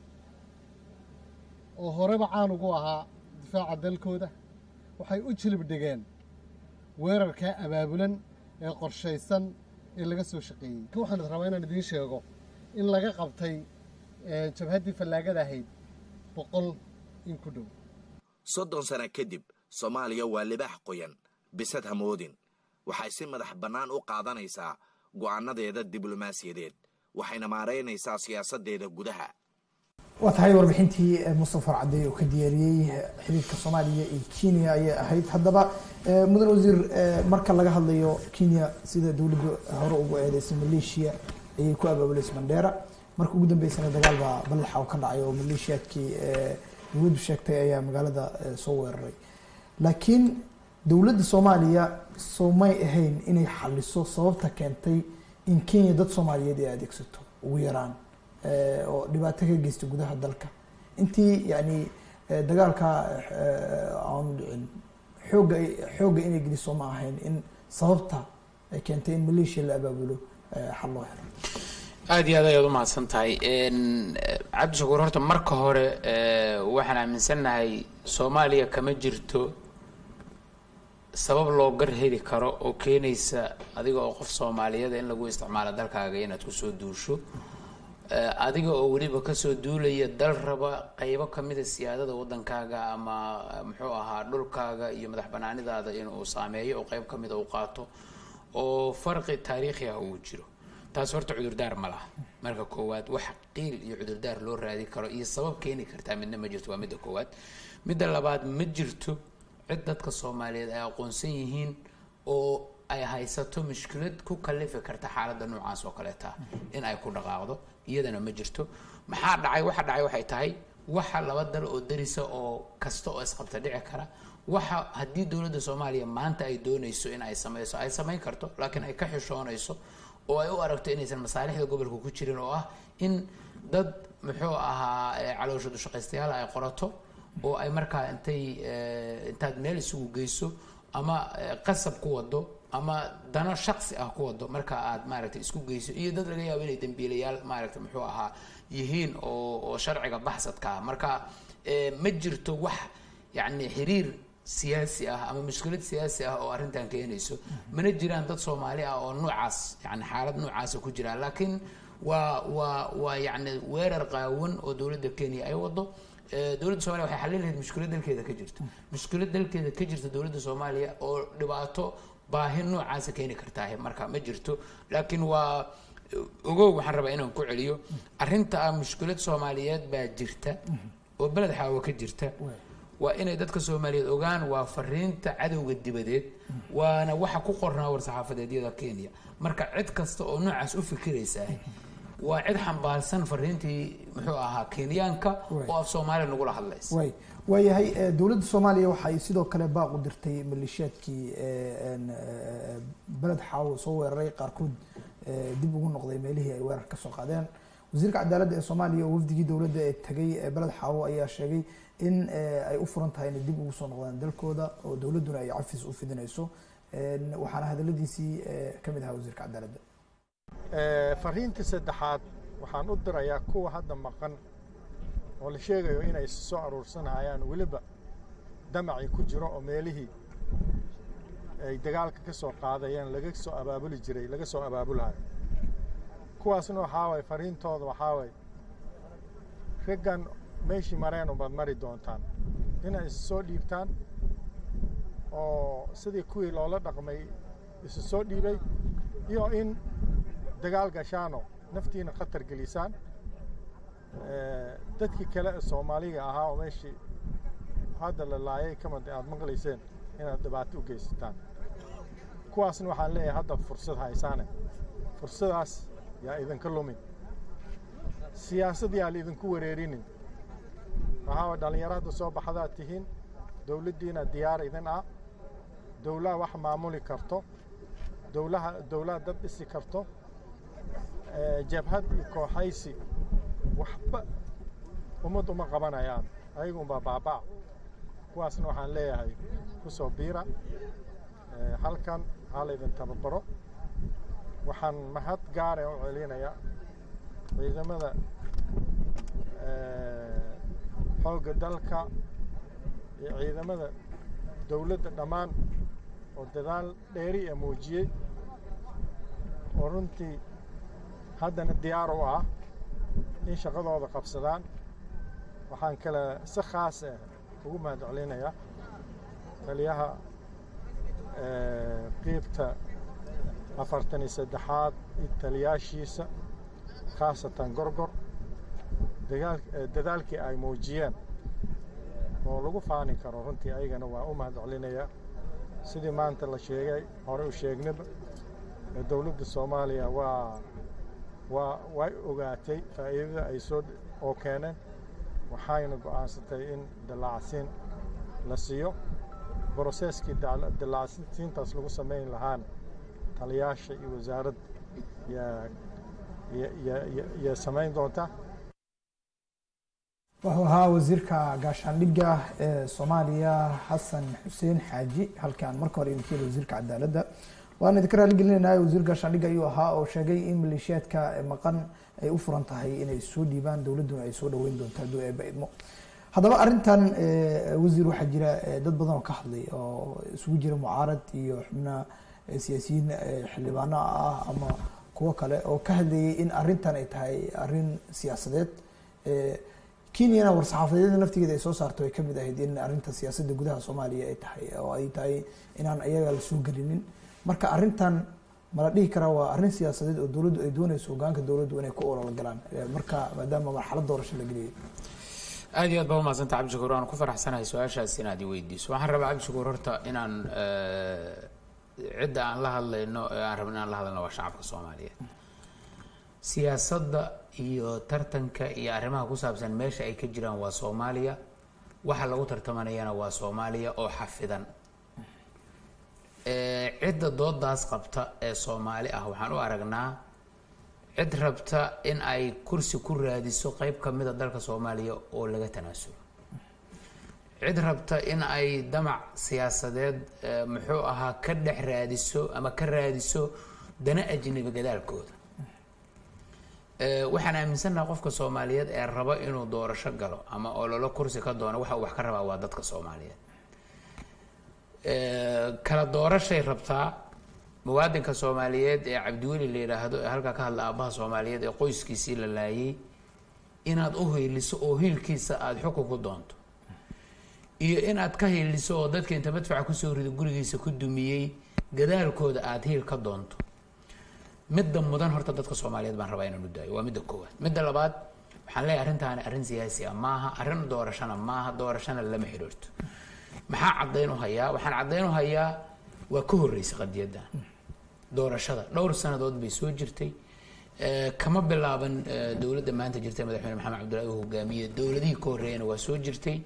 D: oo horeba caan ugu ahaa difaaca dalkooda waxay u jilib dhigeen weerarka abaabulan ee qorshaysan ee laga soo shaqeeyay. waxaan rabaa inaan idiin sheego in laga qabtay jabhaddii fallaagada ahayd 100 in ku dhow.
E: 30 sano kadib Soomaaliya waa libax qoyan bisad hamoodin waxay si madax bannaan u qaadanaysaa go'aanadeeda diblomaasiyadeed waxayna maareynaysaa siyaasadeeda gudaha.
A: وتحيي وربحنتي مصطفى عدي وكديري حديث كصومالية كينيا هاي هدبا مدن وزير مركز لقى هذا كينيا سيدا دولة هروب اسم ماليشيا كوابا بالاسم مانديرا مركز قدام بيسنا دجال بلحة وكنا عيو ماليشيا كي يود بشكل أيام مقالة صور لكن دولة الصومالية صوماي هين إني حل صوتها كانتي إن كينيا ضد صوماليا دي أديك ستو ويران oo dhibaato ka geystay gudaha dalka intii yani dagaalka aan xooga inay geliso ma ahayn in sababta ay keentay in Malaysia la abaabulo xal loo helo.
B: aad iyo aad ayaad u mahadsan tahay. Cabdi Shakuur horta marka hore waxaan aaminsanahay Soomaaliya kama jirto sabab loo gar heli karo oo keenaysa adiga oo qof Soomaaliyeed in lagu isticmaalo dalkaaga inaad ku soo duusho adiga oo waliba ka soo duulaya dal raba qaybo kamid ah siyaadada wadankaaga ama muxuu ahaa dhulkaaga iyo madax banaanidaada in uu saameeyo oo qayb kamid ah uu qaato oo farqi taariikhi ah uu jiro. taas horta cudurdaar ma laha marka koowaad wax qiil iyo cudurdaar loo raadi karo iyo sabab keeni karta midna ma jirto waa midda koowaad. midda labaad ma jirto cid dadka Soomaaliyeed ay aqoonsan yihiin oo ay haysato mushkilad ku kalifi karta xaaladda noocaas oo kale ta in ay ku dhaqaaqdo iyadana ma jirto. maxaa dhacay waxay tahay waxa laba dal oo darisa oo kasta oo isqabta dhici kara waxa hadii dawladda Soomaaliya maanta ay doonayso in ay sameeyso ay sameyn karto laakiin ay ka xishoonayso oo ay u aragto inaysan masaalixda gobolka ku jirin oo ah in dad muxuu ahaa calooshadu shaqaystayaal ay qorato oo ay markaa intaad meel isugu geyso ama qasab ku wado ama dano shakhsi ah ku wado marka aad maaragtay isku geyso iyo dad laga yaabo inay dambiilayaal maaragtay muxuu ahaa yihiin oo sharciga baxsadka marka ma jirto wax yani xiriir siyaasi ah ama mushkilad siyaasi ah oo arrintan keenayso mana jiraan dad Soomaali ah oo noocaas yani xaalad noocaas ku jira laakiin waa yani weerar qaawan oo dawladda Kenya ay wado dawladda Soomaaliya waxay xalin lahayd mushkilad dalkeeda ka jirto mushkilad dalkeeda ka jirto dawladda Soomaaliya oo dhibaato baahi noocaas keeni kartaa marka ma jirto laakiin waa ogow waxaan rabaa inaan ku celiyo arrinta mushkilad Soomaaliyeed baa jirta oo balad xaawo ka jirta waa inay dadka Soomaaliyeed ogaan waa fariinta cadawga dibadeed waana waxa ku qornaa war-saxaafadeedyada Kenya marka cid kasta oo noocaas u fikiraysa waa cid xambaarsan fariintii muxuu ahaa Kenyaanka oo af Soomaaliya nagu la hadlaysa
A: waayahay dawladda Soomaaliya waxay sidoo kale baaq u dirtay maleeshiyaadkii balad xaawo soo weeraray qaarkood dib ugu noqday meelihii ay weerar ka soo qaadeen wasiirka cadaaladda ee Soomaaliya oo wafdigii dawladda ee tagay balad xaawo ayaa sheegay in ay u furan tahay in dib ugu soo noqdaan dalkooda oo dawladduna ay cafis u fidinayso waxaana hadaladiisii kamid ahaa wasiirka cadaaladda
H: fariinta saddexaad waxaan u dirayaa kuwa hadda maqan oo la sheegayo inay soo aruursanayaan weliba damacii ku jiro oo meelihii ay dagaalka ka soo qaadayeen laga soo abaabuli jiray laga soo abaabulayo kuwaasna waxaa waay fariintooda waxaa waay raggan meeshii mareen ubaad mari doontaan inay isu soo dhiibtaan oo sidii kuwii loola dhaqmay isu soo dhiibay iyo in dagaal gashaano naftiina khatar gelisaan dadkii kale ee Soomaaliga ahaa oo meeshii hadda la laayay kama aad maqlayseen inaad dhibaato u geysataan kuwaasna waxaan leeyahay hadda fursad haysaane fursadaas yaa idinka lumin siyaasad yaa idinku wareerinin waxaa dhalinyarada soo baxdaa tihiin dawladdiina diyaar idin ah dawlad wax maamuli karto dawlad dad dhisi karto jabhad iyo kooxaysi waxba ummad uma qabanayaan ayagu baa baabaa kuwaasna waxaan leeyahay ku soo biira halkan hal idin tababaro waxaan mahad gaar ah u celinayaa ciidamada xoogga dalka iyo ciidamada dawladda dhammaan oo dadaal dheeri ah muujiyay oo runtii haddana diyaar u ah in shaqadooda qabsadaan waxaan kale si khaas ah ugu mahad celinayaa taliyaha qaybta 43aad iyo taliyaashiisa khaasatan gorgor dadaalkii ay muujiyeen oo lagu faani karo runtii ayagana waa u mahad celinayaa sidii maanta la sheegay hore u sheegnaba dawladda Soomaaliya way ogaatay faa'iidada ay soo oo keeneen waxayna go'aansatay in dalaacsiin la siiyo processkii dalaacsiintaas lagu sameyn lahaan taliyaasha iyo wasaaradda ya samayn doonta
A: waxaa wasiirka gaashaandhigga ee Soomaaliya Xasan Xuseen Xaaji halkaan marka hore intii wasiirka cadaaladda waan idin raali gelinayaa wasiir gaashaandhigga ayuu ahaa oo sheegay in maleeshiyaadka maqan ay u furan tahay inay soo dhiibaan dawladduna ay soo dhaweyn doonto haddii ay baydmo haddaba arrintan wasiir waxaa jira dad badan oo ka hadlay oo isugu jira mucaarad iyo xubna siyaasiyiin xildhibaano ah ama kuwa kale oo ka hadlayay in arrintan ay tahay arrin siyaasadeed Kenya war-saxaafadeedda naftigeeda ay soo saarto ay kamid ahayd in arrinta siyaasadda gudaha Soomaaliya ay tahay oo ay tahay inaan ayaga la soo gelinin marka arrintan ma la dhihi karaa waa arrin siyaasadeed oo dawladdu ay doonayso hoggaanka dawladdu inay ku olol galaan marka maadaama marxalad doorasho la geliyay
B: aad iyo aad baa mahadsantahay Cabdishakuur aan ku faraxsanahay su'aashaas inaad i weydiiso waxaan rabaa Cabdishakuur horta inaan cidda aan la hadlayno aan rabno inaan la hadalno waa shacabka Soomaaliyeed siyaasadda iyo tartanka iyo arrimaha ku saabsan meesha ay ka jiraan waa Soomaaliya waxa lagu tartamanayana waa Soomaaliya oo xafidan cidda doodaas qabta ee Soomaali ah waxaan u aragnaa cid rabta in ay kursi ku raadiso qayb kamid ah dalka Soomaaliya oo laga tanaasulo cid rabta in ay damac siyaasadeed muxuu ahaa ka dhex raadiso ama ka raadiso dana ajnabi gadaalkooda waxaan aaminsanahay qofka Soomaaliyeed ee raba inuu doorasho galo ama ololo kursi ka doono waxa uu wax ka rabaa waa dadka Soomaaliyeed kala doorashay rabtaa muwaadinka Soomaaliyeed ee Cabdiweli la yiraahdo ee halka ka hadla aabaha Soomaaliyeed ee qoyskiisii la laayay inaad u heeliso oo hiilkiisa aad xukun ku doonto iyo inaad ka heeliso oo dadka inta madfaca ku soo rido gurigiisa ku dumiyay gadaalkooda aad hiil ka doonto midda mudan horta dadka Soomaaliyeed baan rabaa inaan u daayo waa midda koowaad midda labaad waxaan leeyahay arrintan arrin siyaasi ah maaha arrin doorashana lama xiriirto maxaa caddayn u hayaa waxaan caddayn u hayaa waa ka horreysay qadiyadda doorashada dhowr sanadood bay soo jirtay kama bilaaban dawladda maanta jirtay madaxweyne maxamed cabdullaahi uu hogaamiyay dawladihii ka horreeyana waa soo jirtay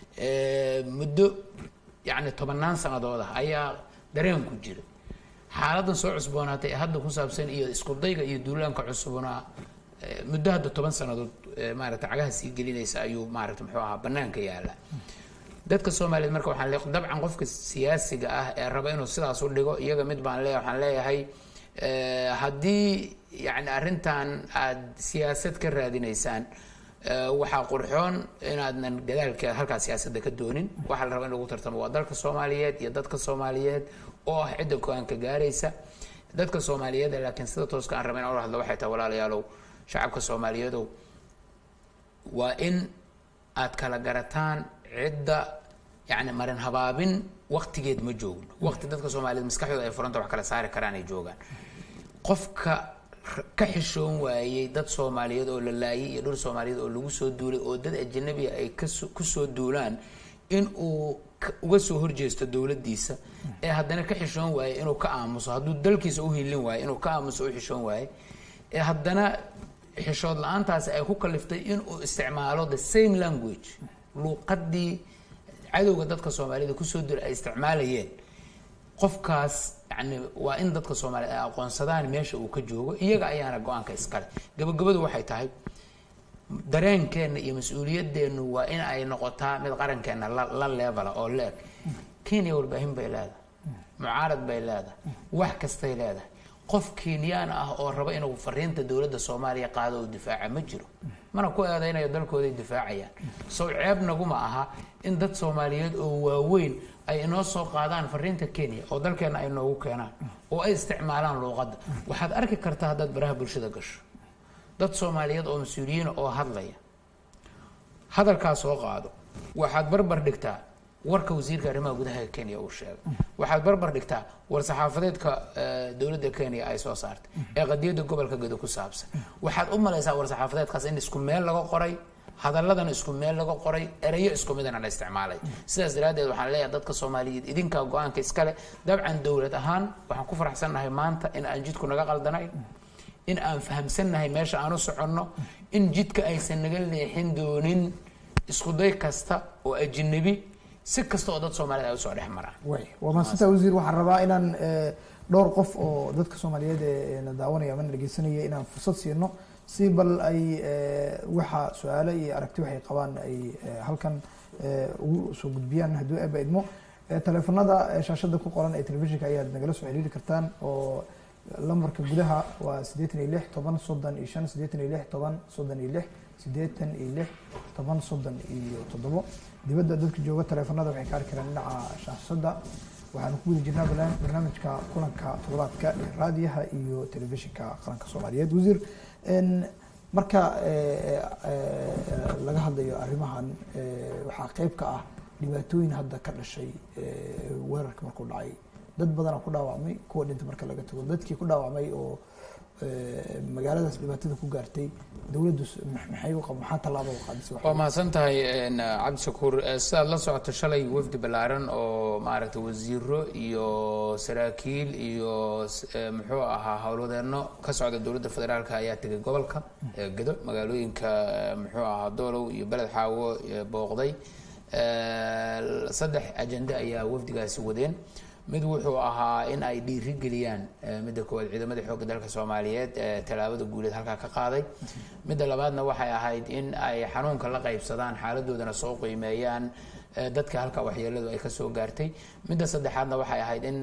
B: muddo yacni 10 sanadood ah ayaa dareen ku jira xaaladdan soo cusboonaatay hadda ku saabsan iyo isku dayga iyo duulaanka cusubna muddo hadda 10 sanadood maaragtay cagaha sii gelinaysa ayuu maaragtay muxuu ahaa banaanka yaala dadka Soomaaliyeed marka waxaan leeyahay dabcan qofka siyaasiga ah ee raba inuu sidaas u dhigo iyaga mid baan leeyahay waxaan leeyahay haddii yani arrintan aad siyaasad ka raadinaysaan waxaa qurxoon inaadnan gadaalka halkaas siyaasadda ka doonin waxa la rabaa in lagu tartamo waa dalka Soomaaliyeed iyo dadka Soomaaliyeed oo ah cidda go'aanka gaaraysa dadka Soomaaliyeed laakiin sida tooska aan rabaa in aan hadlo waxay tahay walaalayaalow shacabka Soomaaliyeed waa in aad kala garataan cidda يعني مرن هبابين وقت جد مجون وقت دتك سومالي مسكحوا أي فرنتا وحكلا سعر كراني جوجان قفك كحشون ويا دت سوماليات أو للاي يدور سوماليات أو لوسو دولة أو دت الجنبي أي كسو دولان إن وسو هرجست الدولة ديسا هادنا كحشون ويا إنه كأمس هادو دلكيس أوهي اللي ويا إنه كأمس أوهي حشون ويا هادنا حشود الآن تاس أي هو كلفتي إنه استعماله the same language لو قدي عدوك دتك Soomaaliyeed ku soo dir ay isticmaalayeen qofkaas yani waa in dadka Soomaaliyeed ay aqoonsadaan meesha uu ka joogo iyaga ayaana go'aanka iskale gabagabadu waxay tahay dareenkeena iyo mas'uuliyadeenu waa in ay noqotaa mid qarankeena la level oo leeg Kenya warbaahin bay leedahay mucaarad bay leedahay wax kastay leedahay qof Kenyan ah oo raba inuu fariinta dawladda Soomaaliya qaado oo difaaca ma jiro mana ku eedeynayo dalkooda difaacayaan soo ceebnagu ma aha in dad Soomaaliyeed oo waaweyn ay inoo soo qaadaan fariinta Kenya oo dalkeena ay noogu keenaan oo ay isticmaalaan luqadda waxaad arki kartaa dad baraha bulshada gasho dad Soomaaliyeed oo mas'uuliyiin oo hadlaya hadalkaas soo qaado waxaad barbar dhigtaa warka wasiirka arrimaha gudaha Kenya uu sheegay waxaad barbar dhigtaa war saxaafadeedka dawladda Kenya ay soo saartay ee qadiyada gobolka Gedo ku saabsan waxaad u malaysaa war saxaafadeedkaas in isku meel laga qoray hadalladan isku meel laga qoray erayo isku mid ah la isticmaalay sidaas daraadeed waxaan leeyahay dadka Soomaaliyeed idinka go'aanka iskale dabcan dawlad ahaan waxaan ku faraxsanahay maanta in aan jidku naga qaldanay in aan fahamsanahay meesha aan u soconno in jidka aysan naga leexin doonin isku day kasta oo ajnabi si kasta oo dad Soomaaliyeed ay u soo dhex maraan
A: waa sida wasiir waxaan rabaa inaan dhowr qof oo dadka Soomaaliyeed ee la daawanaya ama dhageysanaya inaan fursad siino si bal ay waxa su'aalo iyo aragti waxay qabaan ay halkan ugu soo gudbiyaan haddii ay baydmo telefoonada shaashada ku qoran ee telefishinka ayaad nagala soo xiriiri kartaan oo lambarka gudaha waa 86 10 35 86 10 36 86 10 37 dibadda dadka jooga telefoonada waxay ka arki karaan dhinaca shaashada waxaan ku guda jirnaa barnaamijka kulanka toddobaadka ee raadiyaha iyo telefishinka qaranka Soomaaliyeed wasiir marka laga hadlayo arrimahan waxaa qayb ka ah dhibaatooyin hadda ka dhashay weerarka markuu dhacay dad badan ku dhaawacmay kuwa dhinta marka laga tago dadkii ku dhaawacmay oo magaaladaas dhibaatada ku gaartay dawladdu maxay u qabaan maxaa tallaabo u qaadisay
B: waa mahadsan tahay Cabdi Shakuur sidaad la socoto shalay wafdi balaaran oo maaragtay wasiiro iyo saraakiil iyo muxuu ahaa howlwadeeno ka socda dawladda federaalka ayaa tagay gobolka Gedo magaalooyinka muxuu ahaa Doolow iyo Beled Xaawo booqday saddex ajende ayaa wafdigaasi wadeen mid wuxuu ahaa in ay dhiiri geliyaan midda koowaad ciidamada xoogga dalka Soomaaliyeed talaabada guuleed halka ka qaaday midda labaadna waxay ahayd in ay xanuunka la qaybsadaan xaaladoodana soo qiimeeyaan dadka halka waxyeeladu ay ka soo gaartay midda saddexaadna waxay ahayd in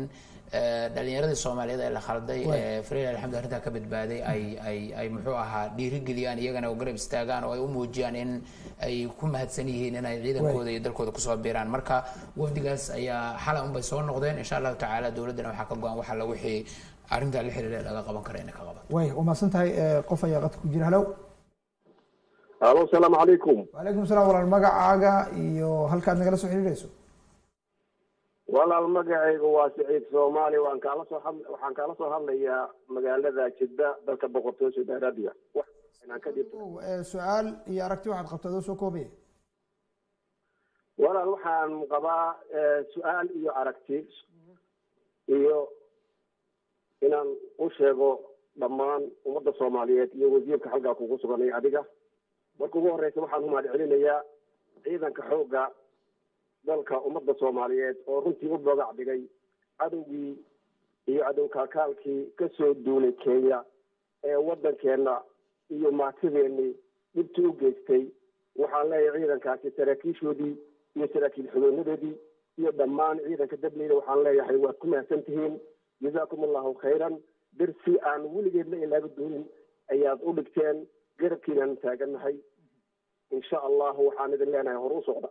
B: dhalinyaradii Soomaaliyeed ee la khalday Fariil alxamdu arrinta ka badbaaday ay muxuu ahaa dhiirigeliyaan iyagana oo garab istaagaan oo ay u muujiyaan in ay ku mahadsan yihiin in ay ciidankooda iyo dalkooda ku soo biiraan marka wafdigaas ayaa xalay un bay soo noqdeen insha Allah tacaala dawladana waxa ka go'an waxa la wixii arrinta la xiriiray laga qaban karo in ka qabato
A: way uma santahay qof ayaa qad ku jira halow
I: السلام عليكم.
A: وعليكم السلام ورحمة الله مقعاقا iyo halkaad nagala soo xiriirayso
I: walaal magacaygu waa Saciid Soomaali waxaan kala soo hadlayaa magaalada Jidda dalka boqortooyada Saudi Arabia waxaan ka dhigto
A: su'aal iyo aragti waxaad qabtaa soo koobay
I: walaal waxaan qabaa su'aal iyo aragti iyo inaan u sheego dhammaan ummadda Soomaaliyeed iyo wasiirka halka kugu suganay adiga markuu ugu horeysa waxaan u mahad celinayaa ciidanka xoogga dalka ummadda Soomaaliyeed oo runtii u boogac dhigay cadowgii iyo cadow kaalkaalkii ka soo duulay Kenya ee wadankeena iyo maatideennii dhibtii u geystay waxaan leeyahay ciidankaasi saraakiishoodii iyo saraakiil xubnadoodii iyo dhammaan ciidanka dableyda waxaan leeyahay waad ku mahadsantihiin jazaakumullahu khayran darsi aan weligeed la ilaabi doonin ayaad u dhigteen garabkiinaan taagannahay insha Allah waxaan idin leenahay hor u socda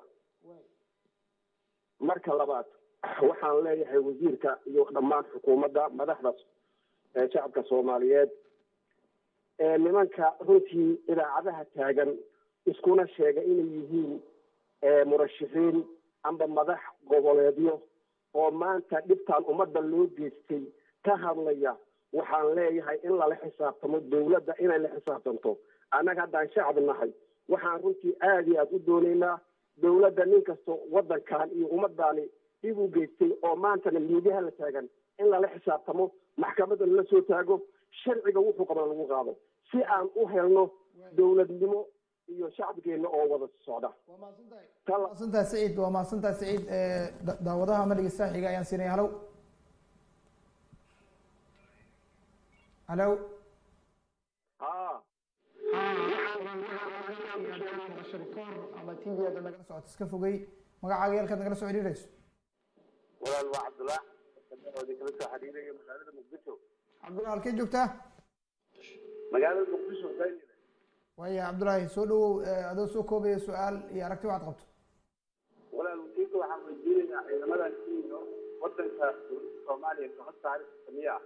I: marka labaad waxaan leeyahay wasiirka iyo dhammaan xukuumadda madaxda shacabka Soomaaliyeed ee nimanka runtii idaacadaha taagan iskuna sheega inay yihiin murashaxiin amba madax goboleedyo oo maanta dhibtaan ummadda loo geystay ka hadlaya waxaan leeyahay in la xisaabtamo dawladda inay la xisaabtanto annaga haddaan shacab nahay waxaan runtii aad iyo aad u doonaynaa dawladda nin kasto wadankan iyo ummaddaani dib u geystay oo maantana miidiyaha la taagan in lala xisaabtamo maxkamadda lala soo taago sharciga wuxuu qabana lagu qaado si aan u helno dawladnimo iyo shacabkeena oo wada socda
A: maasantahay Saciid waa maasantahay Saciid daawadaha ma dhageysta xiga ayaan siinay halow halow ama TV-da nagala socod iska fogay magacaaga halkaad nagala soo xiriirayso
I: walaal waa Cabdullah oo kala soo xiriiraya magaalada Muqdisho
A: Cabdullah halkee joogtaa
I: magaalada Muqdisho
A: waya Cabdullah soo dhawow adoo soo koobay su'aal iyo aragti waxaad qabto
I: walaal wasiirka waxaan weydiinayaa ciidamada Kenya wadanka Soomaaliya ka saaray samiya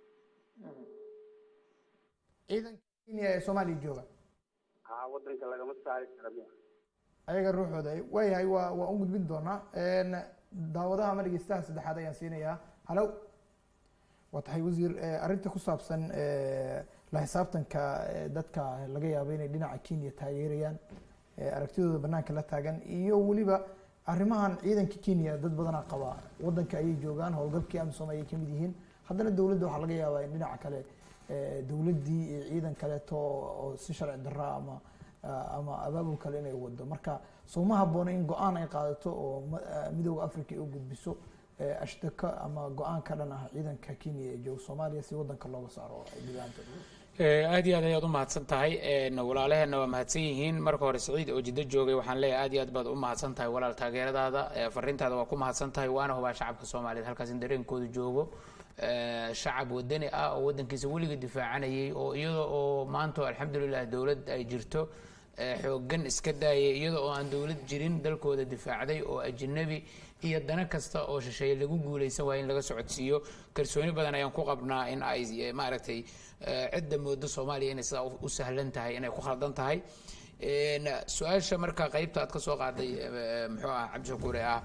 A: ciidanka Kenya ee Soomaaliya jooga
I: wadanka lagama saari karo
A: ayaga ruuxooda way waa u gudbin doonaa daawadaha ma dhageystaha saddexaad ayaan siinayaa halow waa tahay wasiir arrinta ku saabsan la xisaabtanka dadka laga yaabo inay dhinaca Kenya taageerayaan aragtidooda banaanka la taagan iyo waliba arrimahan ciidanka Kenya dad badan qaba wadanka ay joogaan howlgalkii ama Soomaaliya kamid yihiin haddana dawladda waxa laga yaabaa in dhinaca kale dawladdii ciidan kale oo si sharci darra ama abaabul kale inay wado marka Soomaa haboon in go'aan ay qaadato oo midowga Afrika ay u gudbiso ashtaka ama go'aan ka dhan ah ciidanka Kenya ee jooga Soomaaliya si wadanka looga saaro dhibaanto
B: aad iyo aad ayaad u mahadsan tahay walaalaheena waa mahadsan yihiin marka hore Saciid oo Jidda joogay waxaan leeyahay aad iyo aad baad u mahadsan tahay walaal taageeradaada fariintaada waa ku mahadsan tahay waana hubaa shacabka Soomaaliyeed halkaas in dareenkooda joogo shacab wadani ah oo wadankiisa weliga difaacanayay oo iyada oo maanta alxamdulillah dawlad ay jirto xoogan iska daayay iyada oo aan dawlad jirin dalkooda difaacday oo ajnabi iyo dana kasta oo shisheeye lagu guuleysan waa in laga socodsiiyo kalsooni badan ayaan ku qabnaa in ay maaragtay cidda moodo Soomaaliya inay sidaa u sahlan tahay inay ku khaldan tahay su'aasha marka qaybta aad ka soo qaaday muxuu ah Cabdishakuure ah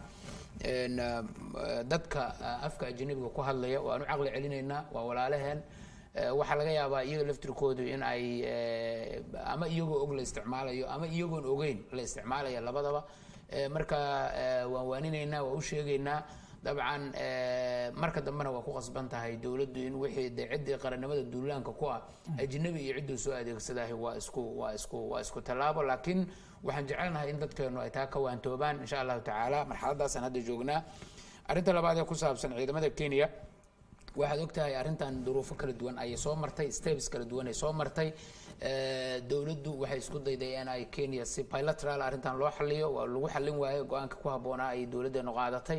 B: dadka afka ajnabiga ku hadlaya waan u caqli celinaynaa waa walaalaheen waxa laga yaabaa iyaga laftirkoodu in ay ama iyagoo og la isticmaalayo ama iyagoon ogeyn la isticmaalayo labadaba marka waan waaninaynaa waa u sheegaynaa dabcan marka dambena waa ku qasban tahay dawladdu in wixii ciddii qarannimada duulaanka ku ah ajnabi iyo cidduu soo adeegsadahay waa isku tallaabo laakiin waxaan jecelnahay in dadkeenu ay taa ka waantoobaan insha allahu tacaala marxaladaasaan hadda joognaa arrinta labaad ee ku saabsan ciidamada Kenya waxaad ogtahay arrintan duruufo kala duwan ay soo martay steps kala duwan ay soo martay dawladdu waxay isku dayday in ay Kenya si bilateral arrintan loo xalliyo waa lagu xallin waayay go'aanka ku haboonaa ay dawladdeenu qaadatay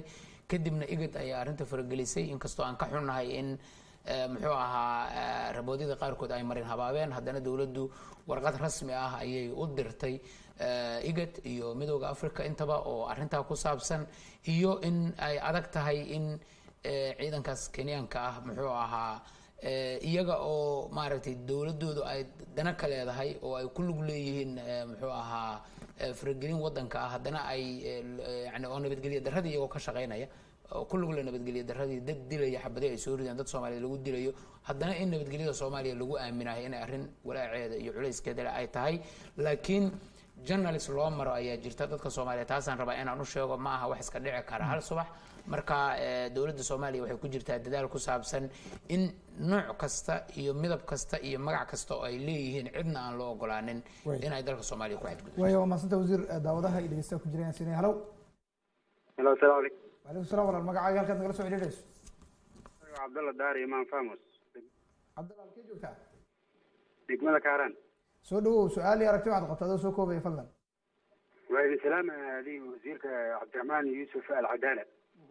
B: kadibna igad ayaa arrinta faragelisay inkastoo aan ka xunnahay in muxuu ahaa raboodyada qaarkood ay marin habaabeen haddana dowladdu warqad rasmi ah ayay u dirtay igad iyo midooda Afrika intaba oo arrintaa ku saabsan iyo in ay adag tahay in ciidankaas Kenyaanka ah muxuu ahaa iyaga oo maaragtay dowladoodu ay dana ka leedahay oo ay ku lug leeyihiin muxuu ahaa faragelin wadanka ah haddana ay yani oo nabadgelyo darradii iyagoo ka shaqeynaya ku lug leh nabadgelyo darradii dad dilaya xabadii ay soo rideen dad Soomaaliyeed lagu dilayo haddana in nabadgelyada Soomaaliya lagu aaminayo inay arrin walaaceeda iyo culeyskeeda ay tahay laakiin journalist loo maro ayaa jirta dadka Soomaaliyeed taasaan rabaa inaan u sheego ma aha wax iska dhici kara hal subax marka dowladda Soomaaliya waxay ku jirtaa dadaal ku saabsan in nooc kasta iyo midab kasta iyo magac kasta oo ay leeyihiin cidna aan loo ogolaanin in ay dalka Soomaaliya ku xadgudubto
A: waayo ma santa wasiir daawadaha iyo dhageystaha ku jireen sinay halow
J: السلام عليكم.
A: وعليكم السلام ورحمة الله magacaaga halkaad nagala soo xiriirayso
J: عبد الله داري إمام فاموس.
A: عبد الله halkee joogtaa
J: دقمة كاران.
A: soo dhawow su'aal aragti waxaad qabtaa adoo soo koobay fadlan
J: وعليكم السلام هذه وزيرك عبد الرحمن يوسف العدالة.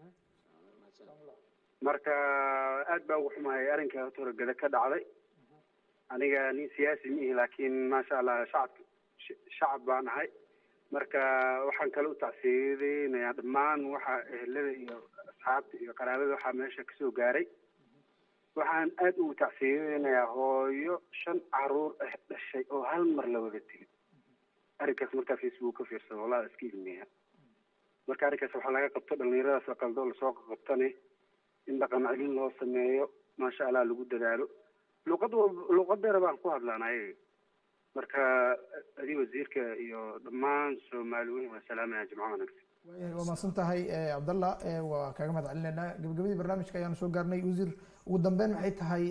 J: marka aad baa ugu xumahay arrinka horgada ka dhacday aniga nin siyaasi mihi laakiin ma sha Allah shacab baan ahay marka waxaan kale u tacsiideynaa dhammaan waxa ehelada iyo asxaabta iyo qaraabada waxa meesha ka soo gaaray waxaan aad ugu tacsiideynayaa hooyo 5 caruur ah dhashay oo hal mar la wada tegay arrinkaas marka Facebook ka fiirsado wallahi iska ilmiya marka arrinkaas waxa laga qabto dhalinyarada soo qaldo la soo qabtane in dhaqan celin loo sameeyo ma sha Allah lagu dadaalo luqadda baan ku hadlaanay marka adii wasiirka iyo dhammaan Soomaaliyeed waa salaamaya jimcaha wanaagsan
A: waa maasantahay Abdallah waa kaaga mahad celinayna gabagabadii barnaamijka ayaan soo gaarnay wasiir ugu dambeyn maxay tahay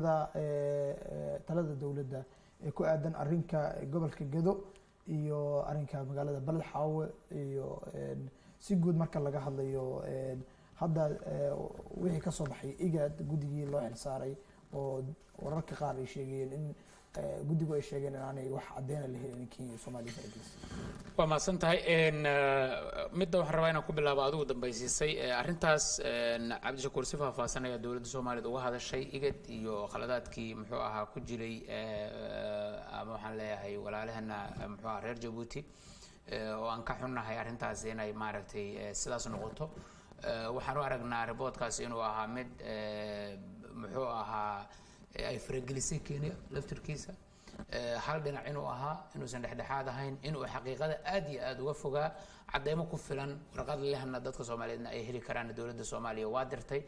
A: talada dawladda ee ku aadan arrinka gobolka Gedo iyo arrinka magaalada Balxaawe iyo si guud marka laga hadlayo hadda wixii ka soo baxay igad gudigii loo xilsaaray oo wararka qaar ay sheegeen in guddigu ay sheegeen in aanay wax cadeyn la helin Kenya Soomaaliya faragelis
B: waa maasan tahay midda waxaan rabaa inaan ku bilaabo adigu dambaysiisay arrintaas Cabdishakuur si faahfaahsan ayaa dowladda Soomaaliya uga hadashay igad iyo khaladaadkii muxuu ahaa ku jiray ama waxaan leeyahay walaalahana muxuu ahaa reer Djibouti oo aan ka xunnahay arrintaas inay maaragtay sidaas noqoto waxaan u aragnaa reportkaas inuu ahaa mid muxuu ahaa ay faragelisay Kenya laftirkiisa hal dhinac inuu ahaa inuusan dhexdhexaad ahayn inuu xaqiiqada aad iyo aad uga fogaa cadeymo ku filan warqad lehna dadka Soomaaliyeedna ay heli karaan dowladda Soomaaliya waa dirtay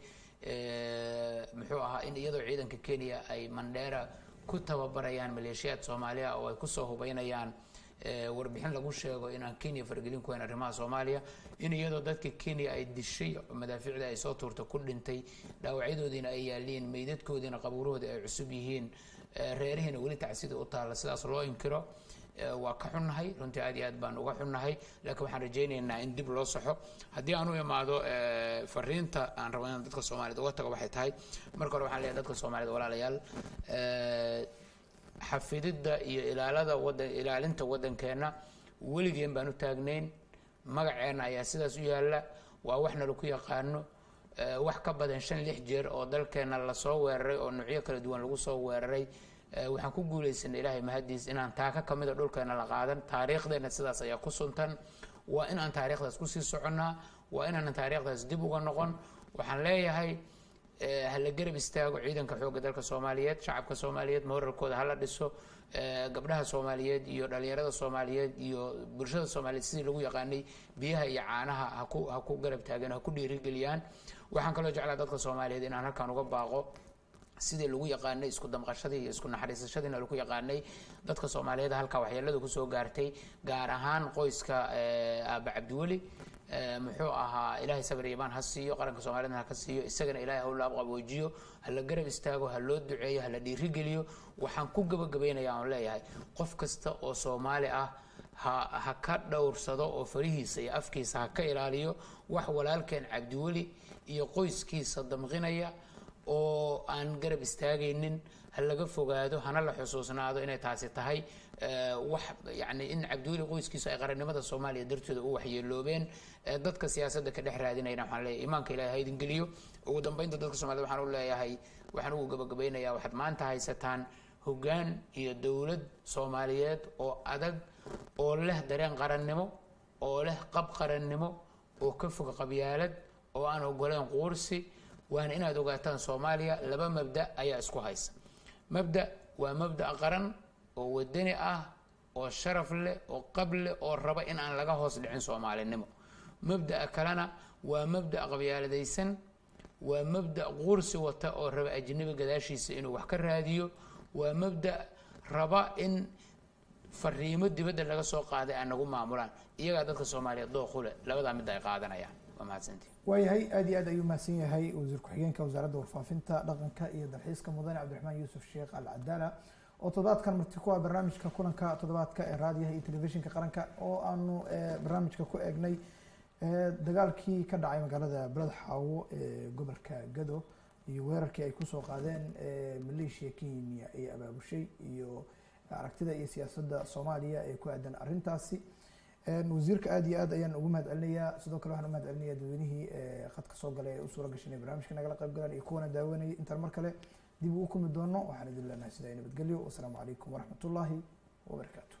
B: muxuu ahaa in iyadoo ciidanka Kenya ay Mandera ku tababarayaan maleeshiyaad Soomaaliya oo ay ku soo hubaynayaan warbixin lagu sheego in aan Kenya faragelin ku hayn arrimaha Soomaaliya in iyadoo dadka Kenya ay dishay madaaficda ay soo tuurtay ku dhintay dhaawacyadoodina ay yaaliin meydadkoodina qabuurahooda ay cusub yihiin reerihina wali tacsida u taala sidaas loo inkiro waa ka xunnahay runtii aad iyo aad baan uga xunnahay laakiin waxaan rajaynaynaa in dib loo saxo haddii aan u imaado fariinta aan rabo in dadka Soomaaliyeed uga tago waxay tahay marka hore waxaan leeyahay dadka Soomaaliyeed walaalayaal xafidida iyo ilaalinta wadankeena weligeen baan u taagnayn magaceena ayaa sidaas u yaala waa waxna lagu yaqaano wax ka badan 5-6 jeer oo dalkeena la soo weeraray oo nuucyo kala duwan lagu soo weeraray waxaan ku guuleysanay Ilaahay mahadiis inaan taaka kamid ah dhulkeena la qaadan taariikhdeena sidaas ayaa ku suntan waa in aan taariikhdaas ku sii soconaa waa in aan taariikhdaas dib uga noqon waxaan leeyahay hal garab istaago ciidanka xoogga dalka Soomaaliyeed shacabka Soomaaliyeed moorarkooda hala dhiso gabdhaha Soomaaliyeed iyo dhalinyarada Soomaaliyeed iyo bulshada Soomaaliyeed sidii lagu yaqaanay biyaha iyo caanaha ha ku garab taagan ha ku dhiirigeliyaan waxaan kaloo jeclaa dadka Soomaaliyeed in aan halkaan uga baaqo sidii lagu yaqaanay isku damqashadii iyo isku naxariisashadii lagu yaqaanay dadka Soomaaliyeed halka waxyeeladu ku soo gaartay gaar ahaan qoyska Aaba Cabdiwali muxuu ahaa Ilaahay sabir iyo iimaan ha siiyo qaranka Soomaaliyeed ha ka siiyo isagana Ilaahay hawla qaboojiyo hala garab istaago ha loo duceeyo hala dhiirigeliyo waxaan ku gabagabeynayaa aan leeyahay qof kasta oo Soomaali ah ha ka dhowrsado oo farihiisa iyo afkiisa ha ka ilaaliyo wax walaalkeen Cabdiwali iyo qoyskiisa damqinaya oo aan garab istaagaynin ha laga fogaado hana la xusuusnaado inay taasi tahay wax yani in cabdiweli qoyskiisu ay qarannimada soomaaliya dartooda u waxyeeloobeen dadka siyaasadda ka dhex raadinayna waxaan leeyahay imaanka ilaahay ha idin geliyo ugu dambeynta dadka soomaaliyed waxaan u leeyahay waxaan ugu gabagabaynayaa waxaad maanta haysataan hoggaan iyo dowlad soomaaliyeed oo adag oo leh dareen qarannimo oo leh qab qarannimo oo ka fog qabyaalad oo aan ogoleen quursi waana inaad ogaataan soomaaliya laba mabda ayaa isku haysa mabda waa mabda qaran oo wadani ah oo sharaf leh oo qab leh oo raba in aan laga hoos dhicin soomaalinimo mabda kalena waa mabda qabyaaladaysan waa mabda quursi wata oo raba ajnabi gadaashiisa inuu wax ka raadiyo waa mabda raba in fariimo dibadda laga soo qaaday aan nagu maamulaan iyagaa dadka soomaaliyeed dooqu leh labadaa mid ay qaadanayaan waa mahadsantii
A: waayahay aad iyo aad ayuu mahadsan yahay wasiir ku-xigeenka wasaaradda warfaafinta dhaqanka iyo dalxiiska mudane cabdiraxmaan yuusuf sheekh al cadaala oo toddobaadkan marti ku ah barnaamijka kulanka toddobaadka ee raadiyaha iyo telefishinka qaranka oo aanu barnaamijka ku eegnay dagaalkii ka dhacay magaalada beled xaawo ee gobolka gado iyo weerarkii ay kusoo qaadeen maleeshiya kenya ay abaabushay iyo aragtida iyo siyaasadda soomaaliya ee ku aadan arrintaasi wasiirka aad iyo aad ayaan ugu mahad celinayaa sidoo kale waxaan u mahad celinayaa dadweynihii khadka soo galay ee u suura gashanay barnaamijka nagala qayb galaan iyo kuwana daawanayay intaan mar kale dib u kulmi doono waxaan idin leenahay sidaa nabadgelyo wasalaamu calaykum waraxmatullaahi wabarakaatu